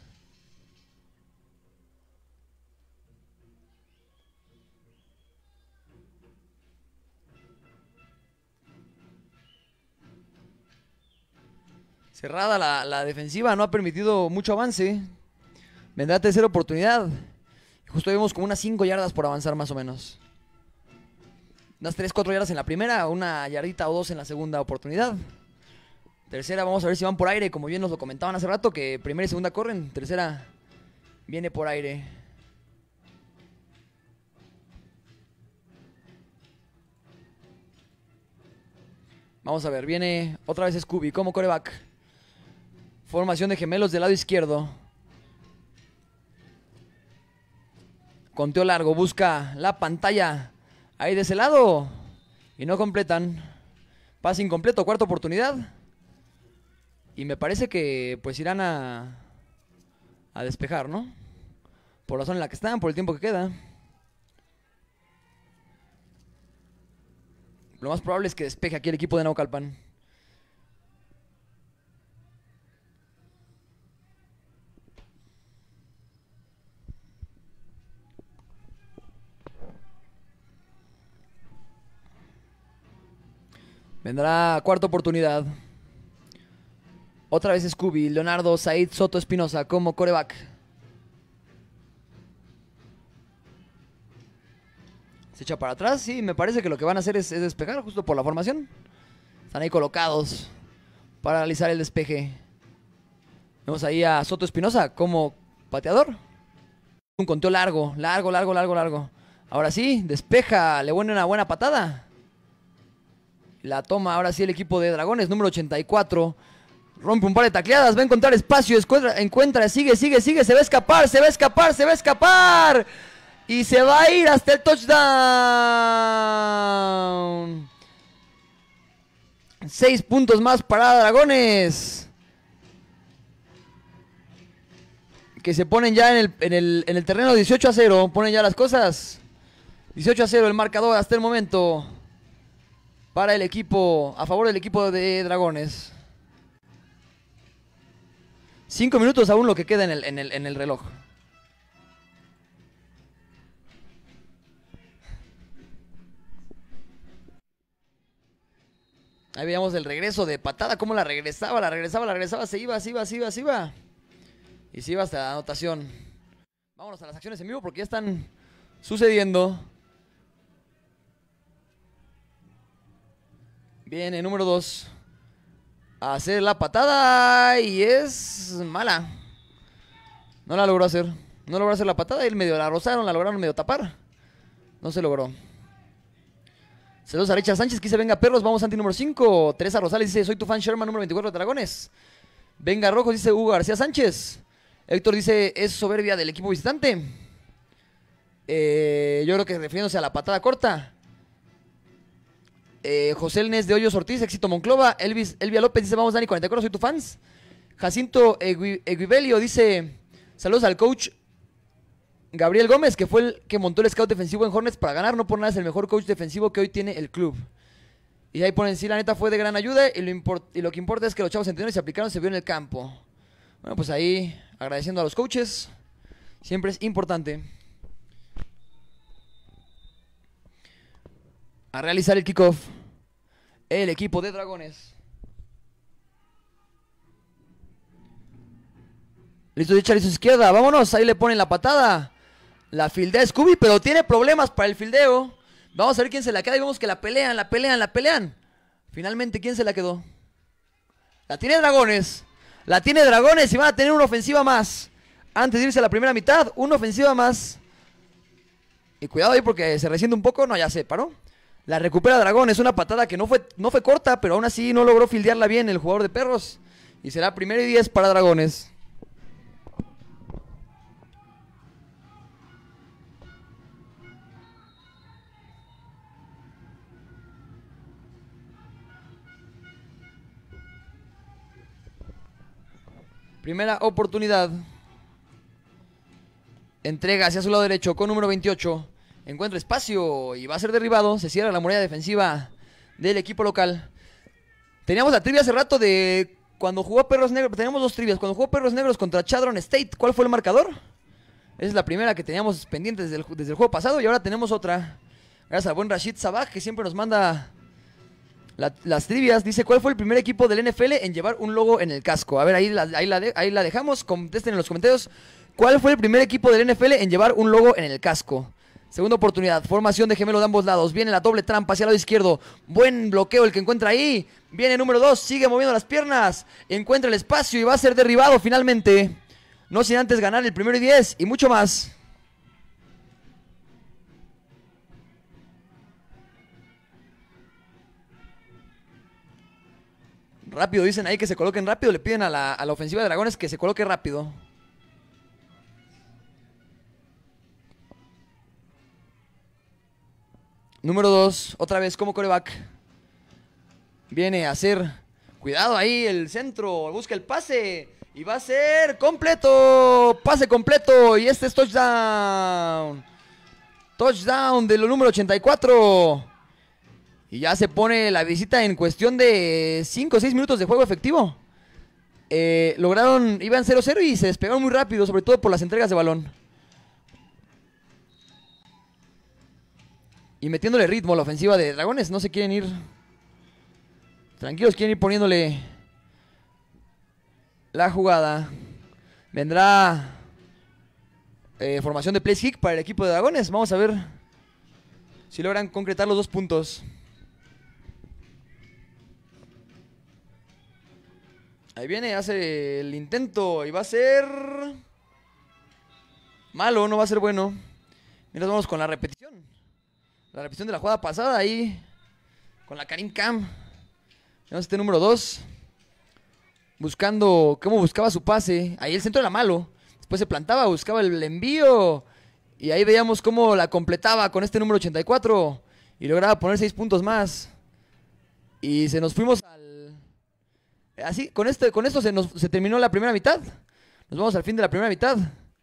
Cerrada la defensiva, no ha permitido mucho avance. Vendrá tercera oportunidad. Justo vemos como unas 5 yardas por avanzar más o menos. Unas 3-4 yardas en la primera, una yardita o 2 en la segunda oportunidad. Tercera, vamos a ver si van por aire, como bien nos lo comentaban hace rato, que primera y segunda corren. Tercera viene por aire. Vamos a ver, viene otra vez Scooby como coreback. Formación de gemelos del lado izquierdo. Conteo largo, busca la pantalla ahí de ese lado. Y no completan. Pase incompleto, cuarta oportunidad. Y me parece que pues irán a despejar, ¿no? Por la zona en la que están, por el tiempo que queda. Lo más probable es que despeje aquí el equipo de Naucalpan. Vendrá cuarta oportunidad. Otra vez Scooby, Leonardo Said Soto Espinosa como coreback. Se echa para atrás, sí, me parece que lo que van a hacer es despejar justo por la formación. Están ahí colocados para realizar el despeje. Vemos ahí a Soto Espinosa como pateador. Un conteo largo. Ahora sí, despeja, le pone una buena patada. La toma ahora sí el equipo de Dragones, número 84. Rompe un par de tacleadas, va a encontrar espacio, encuentra, sigue, se va a escapar. Y se va a ir hasta el touchdown. 6 puntos más para Dragones, que se ponen ya en el terreno 18-0. Ponen ya las cosas 18-0 el marcador hasta el momento para el equipo, a favor del equipo de Dragones. 5 minutos aún lo que queda en el reloj. Ahí veíamos el regreso de patada, cómo la regresaba, se iba. Y se iba hasta la anotación. Vámonos a las acciones en vivo porque ya están sucediendo. Viene número 2 a hacer la patada y es mala. No la logró hacer. No logró hacer la patada. Él medio la rozaron, la lograron medio tapar. No se logró. Saludos a Richard Sánchez, que dice: venga perros, vamos anti número 5. Teresa Rosales dice: soy tu fan Sherman número 24 de Dragones. Venga Rojos, dice Hugo García Sánchez. Héctor dice: es soberbia del equipo visitante. Yo creo que refiriéndose a la patada corta. José Elnes de Hoyos Ortiz, Éxito Monclova. Elvia López dice: vamos Dani 44, soy tu fans. Jacinto Eguibelio dice: saludos al coach Gabriel Gómez, que fue el que montó el scout defensivo en Hornets para ganar. No por nada es el mejor coach defensivo que hoy tiene el club. Y ahí ponen: sí, la neta fue de gran ayuda. Y lo que importa es que los chavos entendieron y se aplicaron, se vio en el campo. Bueno, pues ahí agradeciendo a los coaches. Siempre es importante. a realizar el kickoff el equipo de Dragones. Listo de echar a su izquierda, vámonos, ahí le ponen la patada. La fildea Scooby, pero tiene problemas para el fildeo. Vamos a ver quién se la queda y vemos que la pelean. Finalmente, ¿quién se la quedó? La tiene Dragones y van a tener una ofensiva más. Antes de irse a la primera mitad, una ofensiva más. Y cuidado ahí porque se resiente un poco, no, ya se paró. La recupera Dragones, una patada que no fue corta, pero aún así no logró fildearla bien el jugador de Perros. Y será 1st y 10 para Dragones. Primera oportunidad. Entrega hacia su lado derecho con número 28. Encuentra espacio y va a ser derribado. Se cierra la muralla defensiva del equipo local. Teníamos la trivia hace rato de cuando jugó Perros Negros. Teníamos 2 trivias. Cuando jugó Perros Negros contra Chadron State, ¿cuál fue el marcador? Esa es la primera que teníamos pendiente desde el juego pasado. Y ahora tenemos otra. Gracias al buen Rashid Sabah, que siempre nos manda las trivias. Dice, ¿cuál fue el primer equipo del NFL en llevar un logo en el casco? A ver, ahí la dejamos. Contesten en los comentarios. ¿Cuál fue el primer equipo del NFL en llevar un logo en el casco? Segunda oportunidad. Formación de gemelo de ambos lados. Viene la doble trampa hacia el lado izquierdo. Buen bloqueo el que encuentra ahí. Viene número 2. Sigue moviendo las piernas. Encuentra el espacio y va a ser derribado finalmente. No sin antes ganar el 1st y 10 y mucho más. Rápido, dicen ahí que se coloquen rápido. Le piden a la ofensiva de Dragones que se coloque rápido. Número 2, otra vez como coreback. Viene a hacer. Cuidado ahí, el centro. Busca el pase. Y va a ser completo. Pase completo. Y este es touchdown. Touchdown del número 84. Y ya se pone la visita en cuestión de 5 o 6 minutos de juego efectivo. Iban 0-0 y se despegaron muy rápido, sobre todo por las entregas de balón. Y metiéndole ritmo a la ofensiva de Dragones, no se quieren ir tranquilos, quieren ir poniéndole la jugada. Vendrá formación de place kick para el equipo de Dragones. Vamos a ver si logran concretar los 2 puntos. Ahí viene, hace el intento y va a ser malo, no va a ser bueno. Mira, vamos con la repetición. La repetición de la jugada pasada ahí con la Karim Cam. Tenemos este número 2 buscando cómo buscaba su pase. Ahí el centro era malo. Después se plantaba, buscaba el envío. Y ahí veíamos cómo la completaba con este número 84. Y lograba poner 6 puntos más. Y se nos fuimos al... Así, con esto se terminó la primera mitad. Nos vamos al fin de la primera mitad.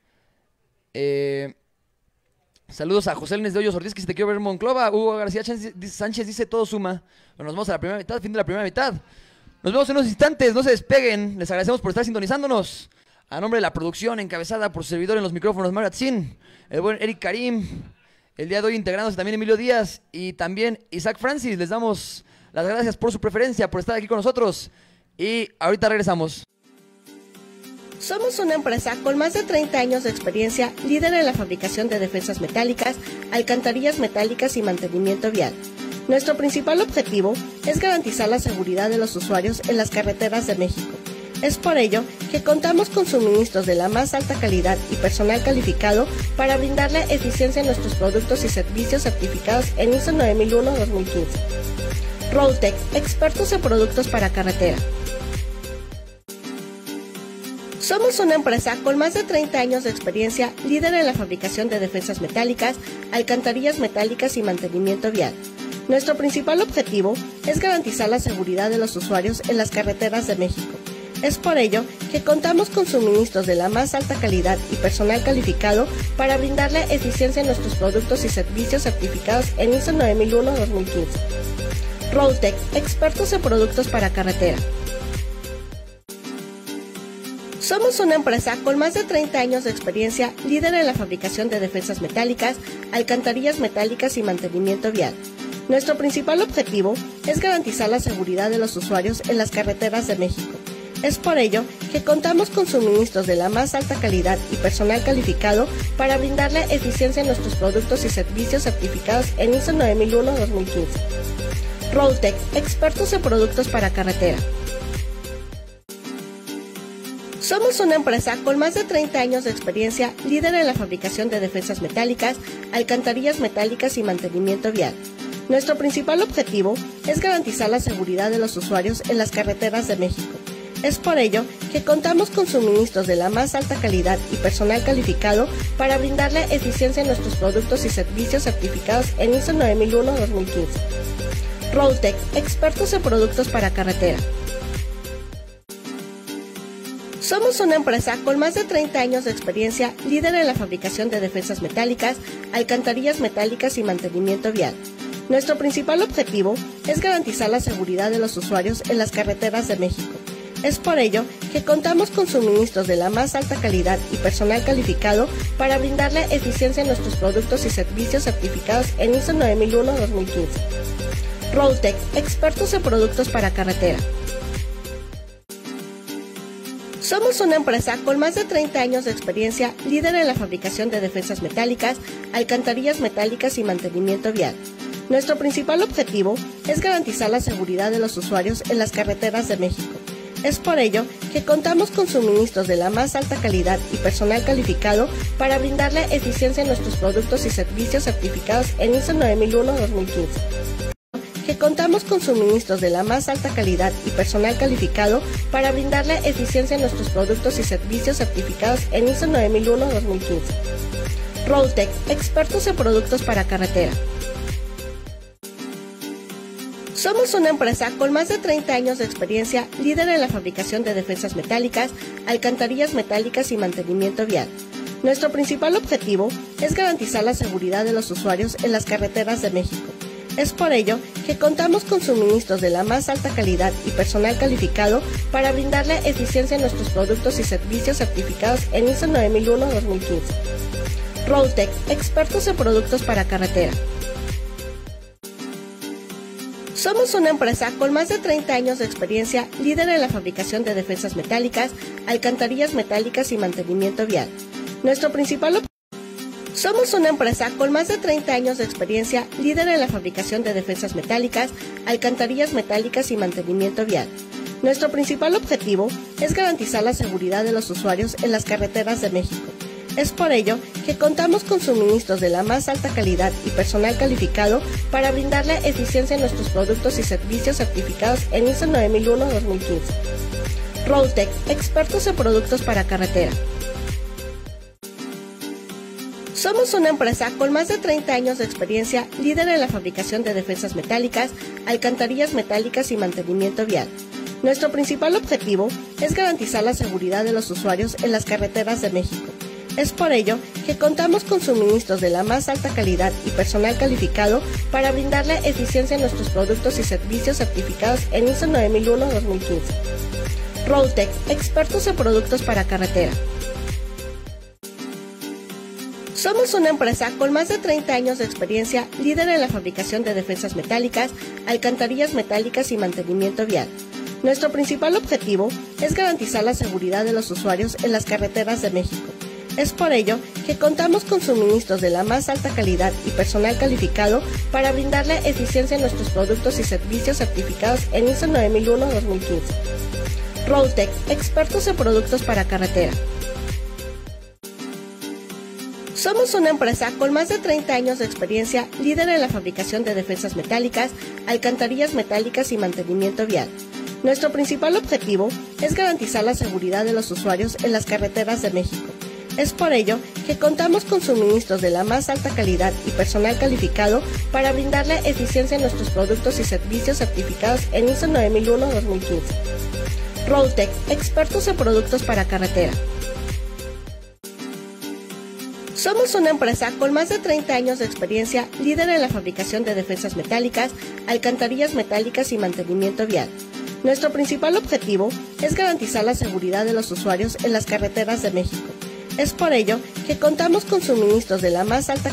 Saludos a José Luis de Hoyos Ortiz, que si te quiero ver Monclova. Hugo García Sánchez dice todo suma. Bueno, nos vamos a la primera mitad, fin de la primera mitad. Nos vemos en unos instantes, no se despeguen. Les agradecemos por estar sintonizándonos. A nombre de la producción encabezada por su servidor en los micrófonos, Mario Atzin, el buen Eric Karim, el día de hoy integrándose también Emilio Díaz y también Isaac Francis. Les damos las gracias por su preferencia, por estar aquí con nosotros. Y ahorita regresamos. Somos una empresa con más de 30 años de experiencia, líder en la fabricación de defensas metálicas, alcantarillas metálicas y mantenimiento vial. Nuestro principal objetivo es garantizar la seguridad de los usuarios en las carreteras de México. Es por ello que contamos con suministros de la más alta calidad y personal calificado para brindarle eficiencia a nuestros productos y servicios certificados en ISO 9001-2015. Roadtech, expertos en productos para carretera. Somos una empresa con más de 30 años de experiencia, líder en la fabricación de defensas metálicas, alcantarillas metálicas y mantenimiento vial. Nuestro principal objetivo es garantizar la seguridad de los usuarios en las carreteras de México. Es por ello que contamos con suministros de la más alta calidad y personal calificado para brindarle eficiencia a nuestros productos y servicios certificados en ISO 9001-2015. Roadtech, expertos en productos para carretera. Somos una empresa con más de 30 años de experiencia, líder en la fabricación de defensas metálicas, alcantarillas metálicas y mantenimiento vial. Nuestro principal objetivo es garantizar la seguridad de los usuarios en las carreteras de México. Es por ello que contamos con suministros de la más alta calidad y personal calificado para brindarle eficiencia a nuestros productos y servicios certificados en ISO 9001-2015. Roadtech, expertos en productos para carretera. Somos una empresa con más de 30 años de experiencia, líder en la fabricación de defensas metálicas, alcantarillas metálicas y mantenimiento vial. Nuestro principal objetivo es garantizar la seguridad de los usuarios en las carreteras de México. Es por ello que contamos con suministros de la más alta calidad y personal calificado para brindarle eficiencia a nuestros productos y servicios certificados en ISO 9001-2015. Roadtech, expertos en productos para carretera. Somos una empresa con más de 30 años de experiencia, líder en la fabricación de defensas metálicas, alcantarillas metálicas y mantenimiento vial. Nuestro principal objetivo es garantizar la seguridad de los usuarios en las carreteras de México. Es por ello que contamos con suministros de la más alta calidad y personal calificado para brindarle eficiencia a nuestros productos y servicios certificados en ISO 9001-2015. Roadtech, expertos en productos para carretera. Somos una empresa con más de 30 años de experiencia, líder en la fabricación de defensas metálicas, alcantarillas metálicas y mantenimiento vial. Nuestro principal objetivo es garantizar la seguridad de los usuarios en las carreteras de México. Es por ello que contamos con suministros de la más alta calidad y personal calificado para brindarle eficiencia a nuestros productos y servicios certificados en ISO 9001-2015. Que contamos con suministros de la más alta calidad y personal calificado para brindarle eficiencia a nuestros productos y servicios certificados en ISO 9001-2015. Roadtech, expertos en productos para carretera. Somos una empresa con más de 30 años de experiencia, líder en la fabricación de defensas metálicas, alcantarillas metálicas y mantenimiento vial. Nuestro principal objetivo es garantizar la seguridad de los usuarios en las carreteras de México. Es por ello que contamos con suministros de la más alta calidad y personal calificado para brindarle eficiencia a nuestros productos y servicios certificados en ISO 9001-2015. Roadtech, expertos en productos para carretera. Somos una empresa con más de 30 años de experiencia, líder en la fabricación de defensas metálicas, alcantarillas metálicas y mantenimiento vial. Nuestro principal Somos una empresa con más de 30 años de experiencia, líder en la fabricación de defensas metálicas, alcantarillas metálicas y mantenimiento vial. Nuestro principal objetivo es garantizar la seguridad de los usuarios en las carreteras de México. Es por ello que contamos con suministros de la más alta calidad y personal calificado para brindarle eficiencia a nuestros productos y servicios certificados en ISO 9001-2015. Roadtech, expertos en productos para carretera. Somos una empresa con más de 30 años de experiencia, líder en la fabricación de defensas metálicas, alcantarillas metálicas y mantenimiento vial. Nuestro principal objetivo es garantizar la seguridad de los usuarios en las carreteras de México. Es por ello que contamos con suministros de la más alta calidad y personal calificado para brindarle eficiencia a nuestros productos y servicios certificados en ISO 9001-2015. Roadtech, expertos en productos para carretera. Somos una empresa con más de 30 años de experiencia, líder en la fabricación de defensas metálicas, alcantarillas metálicas y mantenimiento vial. Nuestro principal objetivo es garantizar la seguridad de los usuarios en las carreteras de México. Es por ello que contamos con suministros de la más alta calidad y personal calificado para brindarle eficiencia a nuestros productos y servicios certificados en ISO 9001-2015. Roadtech, expertos en productos para carretera. Somos una empresa con más de 30 años de experiencia, líder en la fabricación de defensas metálicas, alcantarillas metálicas y mantenimiento vial. Nuestro principal objetivo es garantizar la seguridad de los usuarios en las carreteras de México. Es por ello que contamos con suministros de la más alta calidad y personal calificado para brindarle eficiencia a nuestros productos y servicios certificados en ISO 9001-2015. Roadtech, expertos en productos para carretera. Somos una empresa con más de 30 años de experiencia, líder en la fabricación de defensas metálicas, alcantarillas metálicas y mantenimiento vial. Nuestro principal objetivo es garantizar la seguridad de los usuarios en las carreteras de México. Es por ello que contamos con suministros de la más alta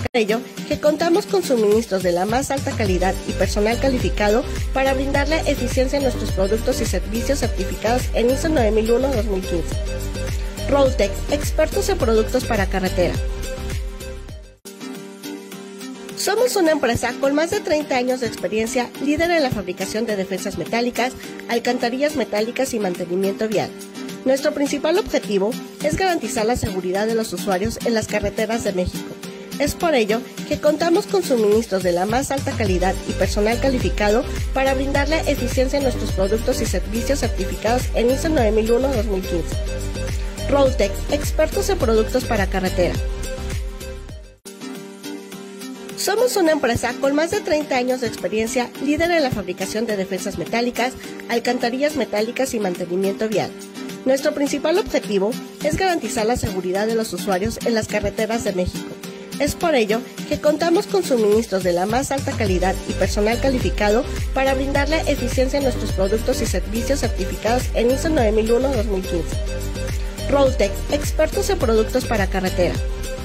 calidad y personal calificado para brindarle eficiencia a nuestros productos y servicios certificados en ISO 9001-2015. Roadtech, expertos en productos para carretera. Somos una empresa con más de 30 años de experiencia, líder en la fabricación de defensas metálicas, alcantarillas metálicas y mantenimiento vial. Nuestro principal objetivo es garantizar la seguridad de los usuarios en las carreteras de México. Es por ello que contamos con suministros de la más alta calidad y personal calificado para brindarle eficiencia a nuestros productos y servicios certificados en ISO 9001-2015. Roadtech, expertos en productos para carretera. Somos una empresa con más de 30 años de experiencia, líder en la fabricación de defensas metálicas, alcantarillas metálicas y mantenimiento vial. Nuestro principal objetivo es garantizar la seguridad de los usuarios en las carreteras de México. Es por ello que contamos con suministros de la más alta calidad y personal calificado para brindarle eficiencia a nuestros productos y servicios certificados en ISO 9001-2015. Roadtech, expertos en productos para carretera.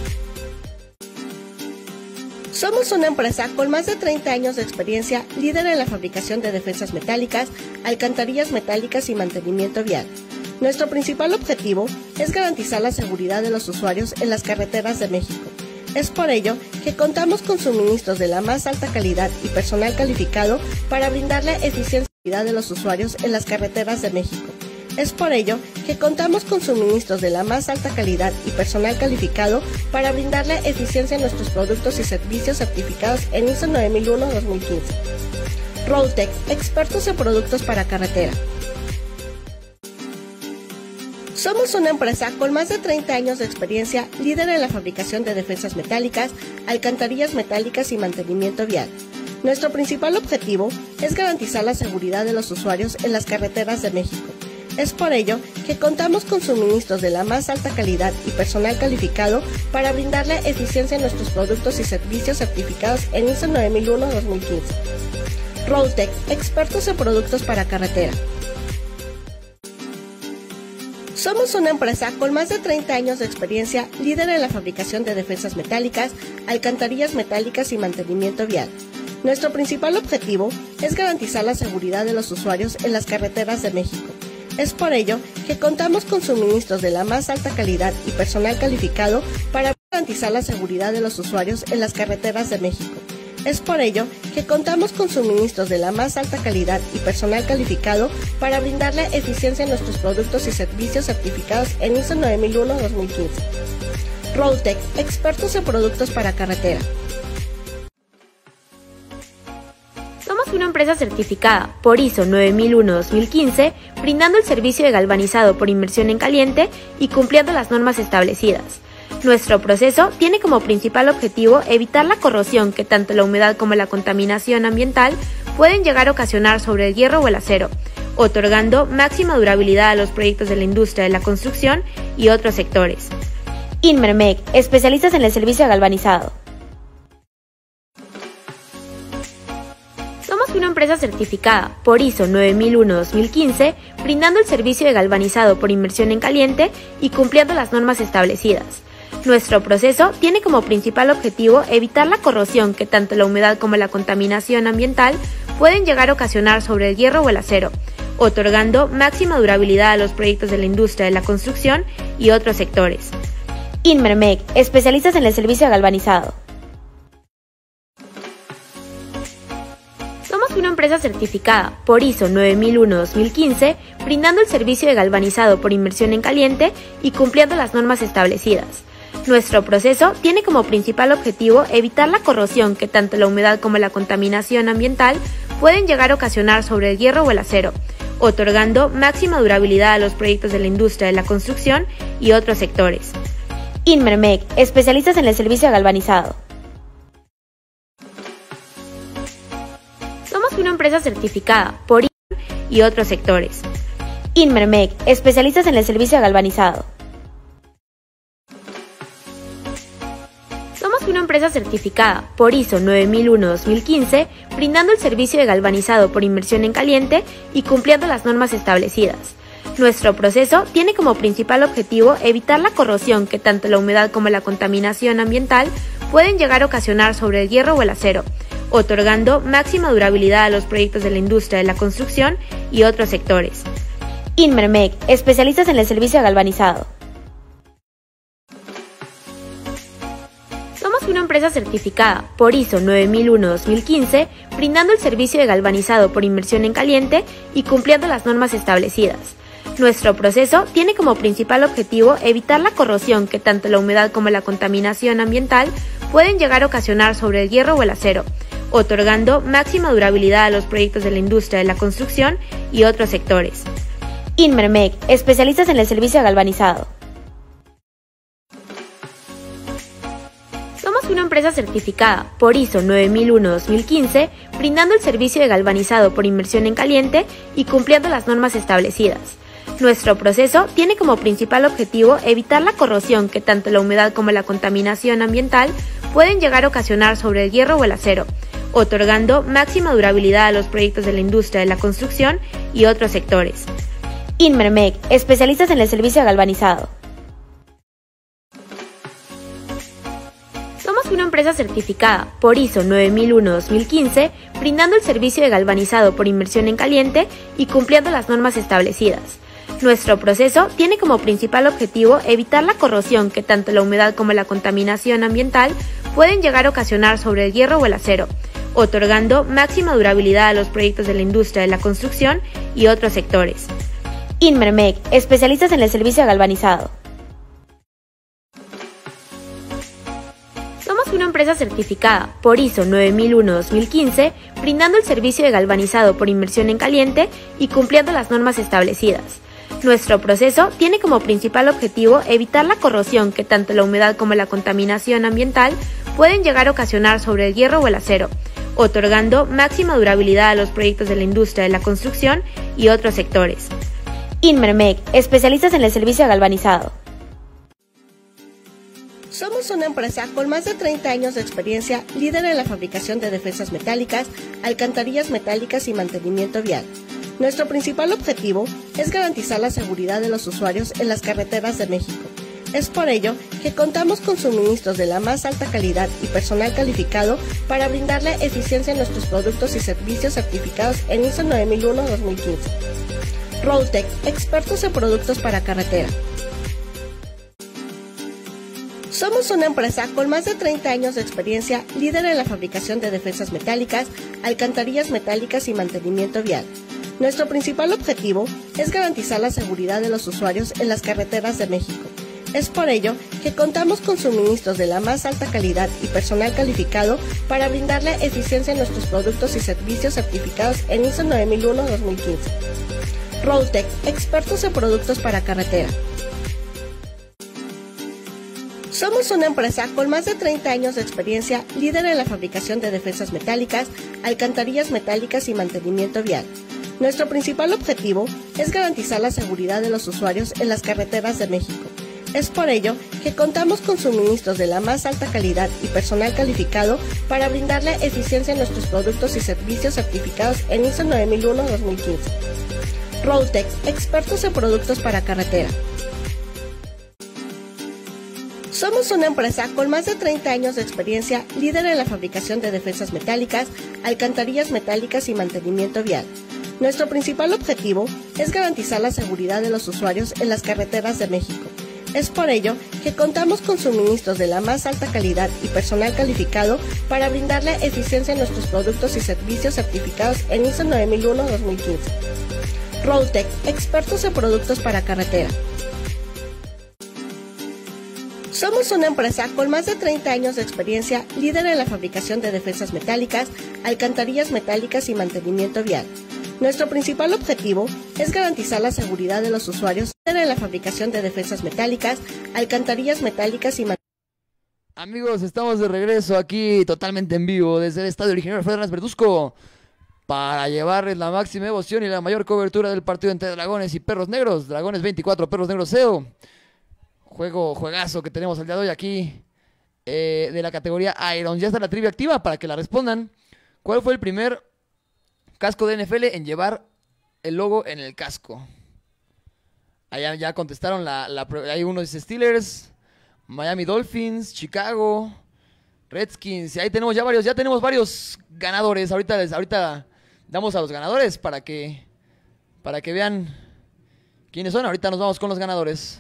Somos una empresa con más de 30 años de experiencia, líder en la fabricación de defensas metálicas, alcantarillas metálicas y mantenimiento vial. Nuestro principal objetivo es garantizar la seguridad de los usuarios en las carreteras de México. Es por ello que contamos con suministros de la más alta calidad y personal calificado para brindarle eficiencia de los usuarios en las carreteras de México. Es por ello que contamos con suministros de la más alta calidad y personal calificado para brindarle eficiencia a nuestros productos y servicios certificados en ISO 9001-2015. Roadtech, expertos en productos para carretera. Somos una empresa con más de 30 años de experiencia, líder en la fabricación de defensas metálicas, alcantarillas metálicas y mantenimiento vial. Nuestro principal objetivo es garantizar la seguridad de los usuarios en las carreteras de México. Es por ello que contamos con suministros de la más alta calidad y personal calificado para brindarle eficiencia a nuestros productos y servicios certificados en ISO 9001-2015. Roadtech, expertos en productos para carretera. Somos una empresa con más de 30 años de experiencia, líder en la fabricación de defensas metálicas, alcantarillas metálicas y mantenimiento vial. Nuestro principal objetivo es garantizar la seguridad de los usuarios en las carreteras de México. Es por ello que contamos con suministros de la más alta calidad y personal calificado para garantizar la seguridad de los usuarios en las carreteras de México. Es por ello que contamos con suministros de la más alta calidad y personal calificado para brindarle eficiencia a nuestros productos y servicios certificados en ISO 9001-2015. Roadtech, expertos en productos para carretera. Somos una empresa certificada por ISO 9001-2015, brindando el servicio de galvanizado por inmersión en caliente y cumpliendo las normas establecidas. Nuestro proceso tiene como principal objetivo evitar la corrosión que tanto la humedad como la contaminación ambiental pueden llegar a ocasionar sobre el hierro o el acero, otorgando máxima durabilidad a los proyectos de la industria de la construcción y otros sectores. Inmermec, especialistas en el servicio de galvanizado. Somos una empresa certificada por ISO 9001-2015, brindando el servicio de galvanizado por inmersión en caliente y cumpliendo las normas establecidas. Nuestro proceso tiene como principal objetivo evitar la corrosión que tanto la humedad como la contaminación ambiental pueden llegar a ocasionar sobre el hierro o el acero, otorgando máxima durabilidad a los proyectos de la industria de la construcción y otros sectores. Inmermec, especialistas en el servicio de galvanizado. Somos una empresa certificada por ISO 9001-2015, brindando el servicio de galvanizado por inmersión en caliente y cumpliendo las normas establecidas. Nuestro proceso tiene como principal objetivo evitar la corrosión que tanto la humedad como la contaminación ambiental pueden llegar a ocasionar sobre el hierro o el acero, otorgando máxima durabilidad a los proyectos de la industria de la construcción y otros sectores. Inmermec, especialistas en el servicio de galvanizado. Somos una empresa certificada por ISO y otros sectores. Inmermec, especialistas en el servicio de galvanizado. Somos una empresa certificada por ISO 9001-2015, brindando el servicio de galvanizado por inmersión en caliente y cumpliendo las normas establecidas. Nuestro proceso tiene como principal objetivo evitar la corrosión que tanto la humedad como la contaminación ambiental pueden llegar a ocasionar sobre el hierro o el acero, otorgando máxima durabilidad a los proyectos de la industria de la construcción y otros sectores. Inmermec, especialistas en el servicio de galvanizado. Somos una empresa certificada por ISO 9001-2015, brindando el servicio de galvanizado por inmersión en caliente y cumpliendo las normas establecidas. Nuestro proceso tiene como principal objetivo evitar la corrosión que tanto la humedad como la contaminación ambiental pueden llegar a ocasionar sobre el hierro o el acero, otorgando máxima durabilidad a los proyectos de la industria de la construcción y otros sectores. Inmermec, especialistas en el servicio de galvanizado. Somos una empresa certificada por ISO 9001-2015, brindando el servicio de galvanizado por inmersión en caliente y cumpliendo las normas establecidas. Nuestro proceso tiene como principal objetivo evitar la corrosión que tanto la humedad como la contaminación ambiental pueden llegar a ocasionar sobre el hierro o el acero, otorgando máxima durabilidad a los proyectos de la industria de la construcción y otros sectores. Inmermec, especialistas en el servicio de galvanizado. Somos una empresa certificada por ISO 9001-2015, brindando el servicio de galvanizado por inmersión en caliente y cumpliendo las normas establecidas. Nuestro proceso tiene como principal objetivo evitar la corrosión que tanto la humedad como la contaminación ambiental pueden llegar a ocasionar sobre el hierro o el acero, otorgando máxima durabilidad a los proyectos de la industria de la construcción y otros sectores. Inmermec, especialistas en el servicio de galvanizado. Somos una empresa certificada por ISO 9001-2015, brindando el servicio de galvanizado por inmersión en caliente y cumpliendo las normas establecidas. Nuestro proceso tiene como principal objetivo evitar la corrosión que tanto la humedad como la contaminación ambiental pueden llegar a ocasionar sobre el hierro o el acero, otorgando máxima durabilidad a los proyectos de la industria de la construcción y otros sectores. Inmermec, especialistas en el servicio de galvanizado. Somos una empresa con más de 30 años de experiencia, líder en la fabricación de defensas metálicas, alcantarillas metálicas y mantenimiento vial. Nuestro principal objetivo es garantizar la seguridad de los usuarios en las carreteras de México. Es por ello que contamos con suministros de la más alta calidad y personal calificado para brindarle eficiencia a nuestros productos y servicios certificados en ISO 9001-2015. Roadtech, expertos en productos para carretera. Somos una empresa con más de 30 años de experiencia, líder en la fabricación de defensas metálicas, alcantarillas metálicas y mantenimiento vial. Nuestro principal objetivo es garantizar la seguridad de los usuarios en las carreteras de México. Es por ello que contamos con suministros de la más alta calidad y personal calificado para brindarle eficiencia a nuestros productos y servicios certificados en ISO 9001-2015. Roadtech, expertos en productos para carretera. Somos una empresa con más de 30 años de experiencia, líder en la fabricación de defensas metálicas, alcantarillas metálicas y mantenimiento vial. Nuestro principal objetivo es garantizar la seguridad de los usuarios en las carreteras de México. Es por ello que contamos con suministros de la más alta calidad y personal calificado para brindarle eficiencia a nuestros productos y servicios certificados en ISO 9001-2015. Roadtech, expertos en productos para carretera. Somos una empresa con más de 30 años de experiencia, líder en la fabricación de defensas metálicas, alcantarillas metálicas y mantenimiento vial. Nuestro principal objetivo es garantizar la seguridad de los usuarios en las carreteras de México. Es por ello que contamos con suministros de la más alta calidad y personal calificado para brindarle eficiencia a nuestros productos y servicios certificados en ISO 9001-2015. Roadtech, expertos en productos para carretera. Somos una empresa con más de 30 años de experiencia, líder en la fabricación de defensas metálicas, alcantarillas metálicas y mantenimiento vial. Nuestro principal objetivo es garantizar la seguridad de los usuarios en la fabricación de defensas metálicas, alcantarillas metálicas y Amigos, estamos de regreso aquí totalmente en vivo desde el Estadio Ingeniero Alfredo Hernández Verduzco para llevarles la máxima emoción y la mayor cobertura del partido entre Dragones y Perros Negros. Dragones 24, Perros Negros 0. Juegazo que tenemos el día de hoy aquí de la categoría Iron. Ya está la trivia activa para que la respondan. ¿Cuál fue el primer casco de NFL en llevar el logo en el casco? Allá ya contestaron hay uno dice Steelers, Miami Dolphins, Chicago, Redskins. Y ahí tenemos ya tenemos varios ganadores. Ahorita damos a los ganadores para que vean quiénes son. Ahorita nos vamos con los ganadores.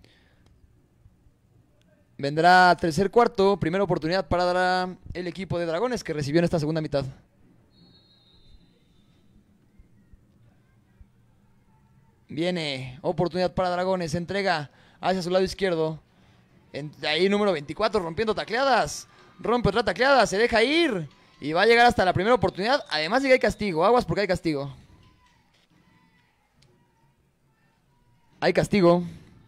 Vendrá tercer cuarto, primera oportunidad para dar el equipo de Dragones que recibió en esta segunda mitad. Viene oportunidad para Dragones, entrega hacia su lado izquierdo. Ahí número 24 rompiendo tacleadas. Rompe otra tacleada, se deja ir. Y va a llegar hasta la primera oportunidad. Además de que hay castigo, aguas porque hay castigo. Hay castigo.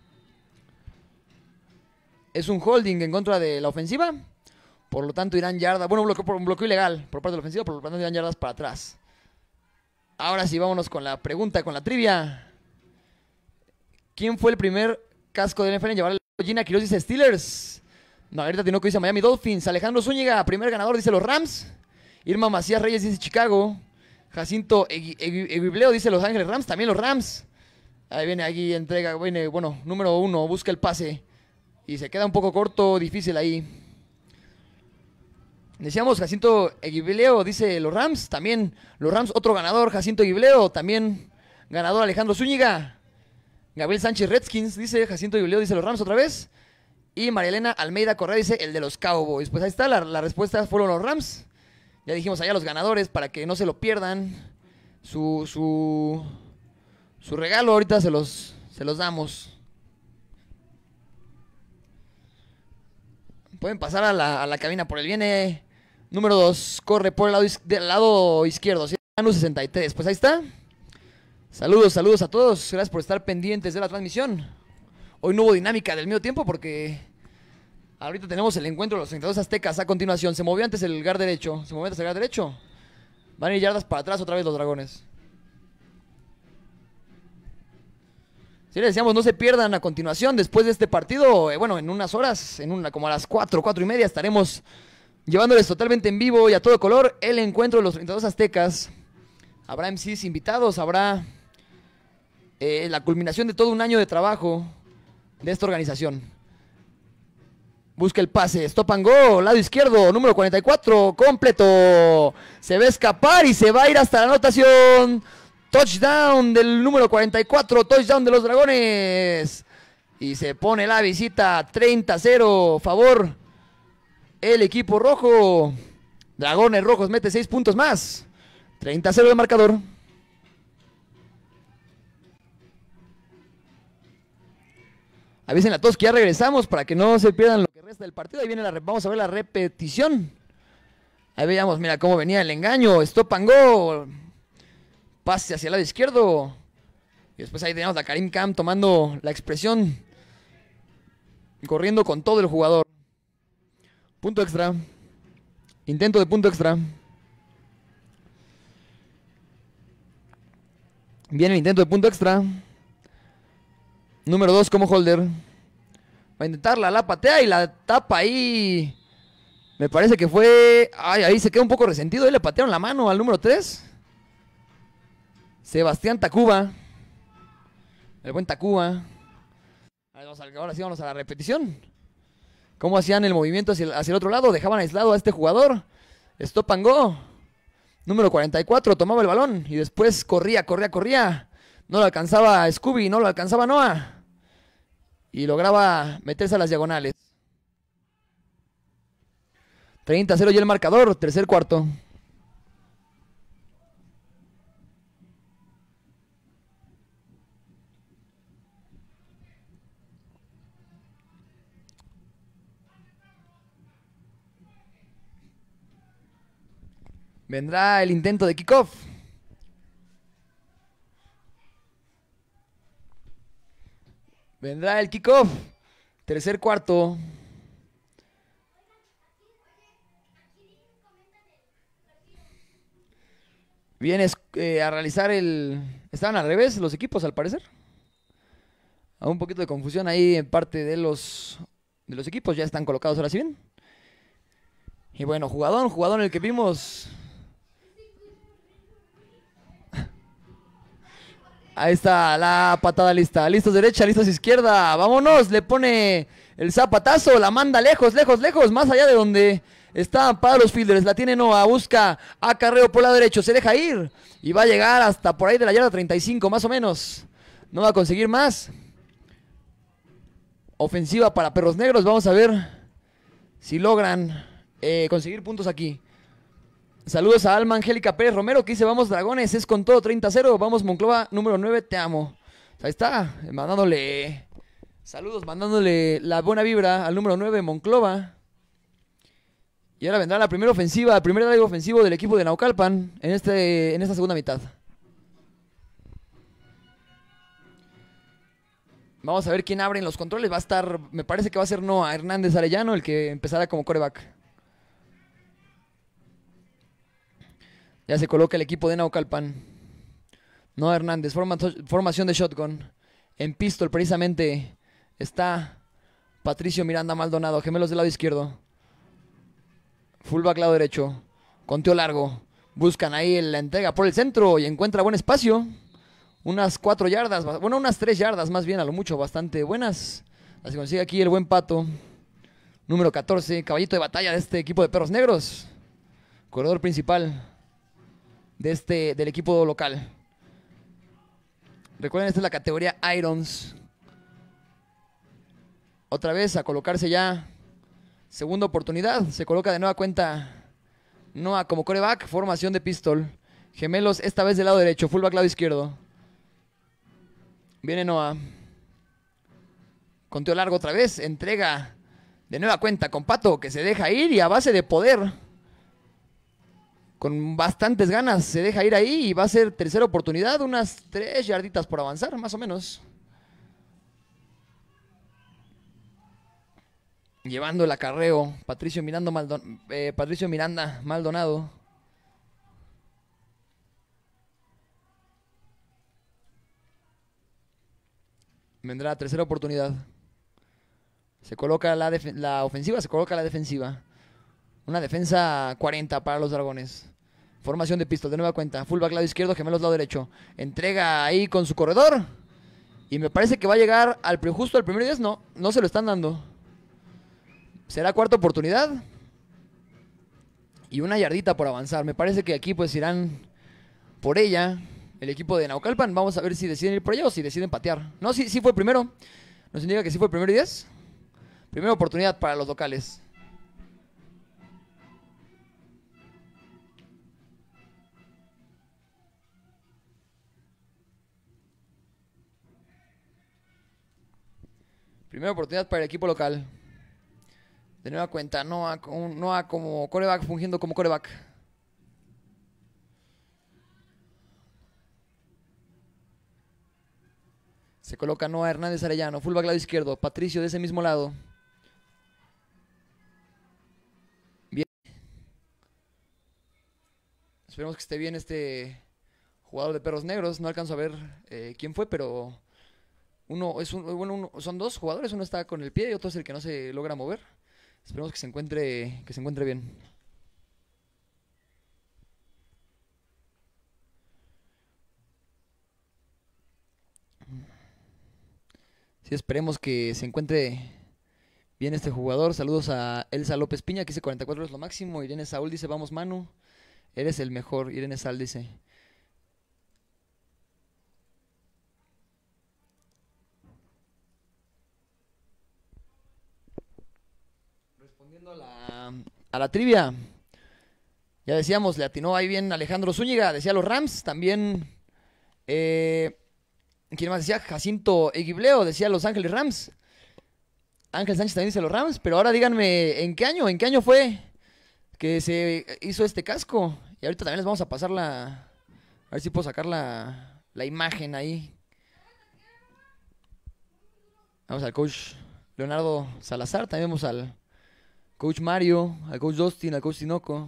Es un holding en contra de la ofensiva. Por lo tanto irán yardas. Bueno, un bloqueo ilegal por parte de la ofensiva. Por lo tanto irán yardas para atrás. Ahora sí, vámonos con la pregunta, con la trivia. ¿Quién fue el primer casco del NFL en llevar el Gina Quiroz dice Steelers? Margarita Tinoco dice Miami Dolphins. Alejandro Zúñiga, primer ganador, dice los Rams. Irma Macías Reyes dice Chicago. Jacinto Eguibleo dice Los Ángeles Rams. También los Rams. Ahí viene, aquí entrega, bueno, número 1, busca el pase. Y se queda un poco corto, difícil ahí. Decíamos Jacinto Eguibleo dice los Rams. También los Rams, otro ganador, Jacinto Eguibleo. También ganador Alejandro Zúñiga. Gabriel Sánchez Redskins dice Jacinto Eguibleo dice los Rams otra vez. Y María Elena Almeida Correa dice el de los Cowboys. Pues ahí está, la respuesta fueron los Rams. Ya dijimos allá los ganadores para que no se lo pierdan. Su regalo ahorita se los damos. Pueden pasar a la cabina por el viene. Número 2, corre por el lado izquierdo. Manu 63, pues ahí está. Saludos a todos. Gracias por estar pendientes de la transmisión. Hoy no hubo dinámica del medio tiempo porque ahorita tenemos el encuentro de los 32 aztecas a continuación. Se movió antes el guard derecho. Van a ir yardas para atrás otra vez los Dragones. Si les decíamos, no se pierdan a continuación, después de este partido, bueno, en unas horas, como a las 4:30 estaremos llevándoles totalmente en vivo y a todo color el encuentro de los 32 aztecas. Habrá MCs invitados, habrá la culminación de todo un año de trabajo de esta organización. Busca el pase, stop and go, lado izquierdo, número 44, completo. Se va a escapar y se va a ir hasta la anotación. Touchdown del número 44, touchdown de los Dragones. Y se pone la visita 30-0, favor el equipo rojo. Dragones rojos mete 6 puntos más. 30-0 de marcador. Avisen a todos que ya regresamos para que no se pierdan lo que resta del partido. Ahí viene vamos a ver la repetición. Ahí veíamos, mira cómo venía el engaño. Stop and go. Pase hacia el lado izquierdo. Y después ahí tenemos a Karim Khan tomando la expresión. Corriendo con todo el jugador. Punto extra. Intento de punto extra. Viene el intento de punto extra. Número 2 como holder. Va a intentarla, la patea y la tapa ahí. Me parece que fue... Ay, ahí se queda un poco resentido. Ahí le patearon la mano al número 3. Sebastián Tacuba. El buen Tacuba. Ahora sí vamos a la repetición. ¿Cómo hacían el movimiento hacia el otro lado? Dejaban aislado a este jugador. Stop and go. Número 44 tomaba el balón y después corría. No lo alcanzaba Scooby, no lo alcanzaba Noah. Y lograba meterse a las diagonales. 30-0 y el marcador, tercer cuarto. Vendrá el intento de kickoff. Vendrá el kickoff. Tercer cuarto. Vienes a realizar Estaban al revés los equipos, al parecer. Hay un poquito de confusión ahí en parte de los equipos. Ya están colocados ahora sí bien. Y bueno, jugadón el que vimos. Ahí está la patada lista. Listos derecha, listos izquierda. Vámonos, le pone el zapatazo, la manda lejos, lejos, lejos, más allá de donde estaban para los fielders. La tiene Noah, busca acarreo por el lado derecho, se deja ir y va a llegar hasta por ahí de la yarda 35 más o menos. No va a conseguir más. Ofensiva para Perros Negros, vamos a ver si logran conseguir puntos aquí. Saludos a Alma Angélica Pérez Romero que dice vamos Dragones, es con todo 30-0, vamos Monclova número 9, te amo. Ahí está, mandándole saludos, mandándole la buena vibra al número 9 Monclova. Y ahora vendrá la primera ofensiva, el primer drive ofensivo del equipo de Naucalpan en esta segunda mitad. Vamos a ver quién abre en los controles, va a estar, me parece que va a ser Noah Hernández Arellano el que empezará como quarterback. Ya se coloca el equipo de Naucalpan. Noah Hernández, formación de shotgun. En pistol precisamente está Patricio Miranda Maldonado, gemelos del lado izquierdo. Fullback lado derecho. Conteo largo. Buscan ahí la entrega por el centro y encuentra buen espacio. Unas 4 yardas, bueno, unas 3 yardas más bien a lo mucho, bastante buenas. Las consigue aquí el buen Pato. Número 14, caballito de batalla de este equipo de Perros Negros. Corredor principal del equipo local. Recuerden, esta es la categoría Irons. Otra vez a colocarse ya. Segunda oportunidad. Se coloca de nueva cuenta Noah como quarterback. Formación de pistol. Gemelos esta vez del lado derecho. Fullback lado izquierdo. Viene Noah. Conteo largo otra vez. Entrega de nueva cuenta con Pato que se deja ir y a base de poder. Con bastantes ganas se deja ir ahí y va a ser tercera oportunidad. Unas 3 yarditas por avanzar, más o menos. Llevando el acarreo. Patricio Miranda Maldonado. Vendrá la tercera oportunidad. Se coloca la ofensiva, se coloca la defensiva. Una defensa 40 para los Dragones. Formación de pistol, de nueva cuenta. Fullback lado izquierdo, gemelos lado derecho. Entrega ahí con su corredor. Y me parece que va a llegar justo al primer 10. No se lo están dando. Será cuarta oportunidad. Y una yardita por avanzar. Me parece que aquí pues irán por ella. El equipo de Naucalpan. Vamos a ver si deciden ir por ella o si deciden patear. No, sí fue primero. Nos indica que sí fue el primer 10. Primera oportunidad para los locales. Primera oportunidad para el equipo local. De nueva cuenta, Noah como quarterback, fungiendo como quarterback. Se coloca Noah Hernández Arellano, fullback lado izquierdo. Patricio de ese mismo lado. Bien. Esperemos que esté bien este jugador de Perros Negros. No alcanzo a ver quién fue, pero... son dos jugadores, uno está con el pie y otro es el que no se logra mover. Esperemos que se encuentre bien. Sí, esperemos que se encuentre bien este jugador. Saludos a Elsa López Piña, que dice 44 es lo máximo. Irene Saúl dice, vamos Manu, eres el mejor. Irene Saúl dice. Respondiendo a la trivia, ya decíamos, le atinó ahí bien Alejandro Zúñiga, decía los Rams, también, ¿quién más decía? Jacinto Eguibleo, decía Los Ángeles Rams. Ángel Sánchez también dice los Rams, pero ahora díganme, ¿en qué año fue que se hizo este casco? Y ahorita también les vamos a pasar a ver si puedo sacar la imagen ahí. Vamos al coach Leonardo Salazar, también vamos al coach Mario, al coach Dustin, al coach Tinoco.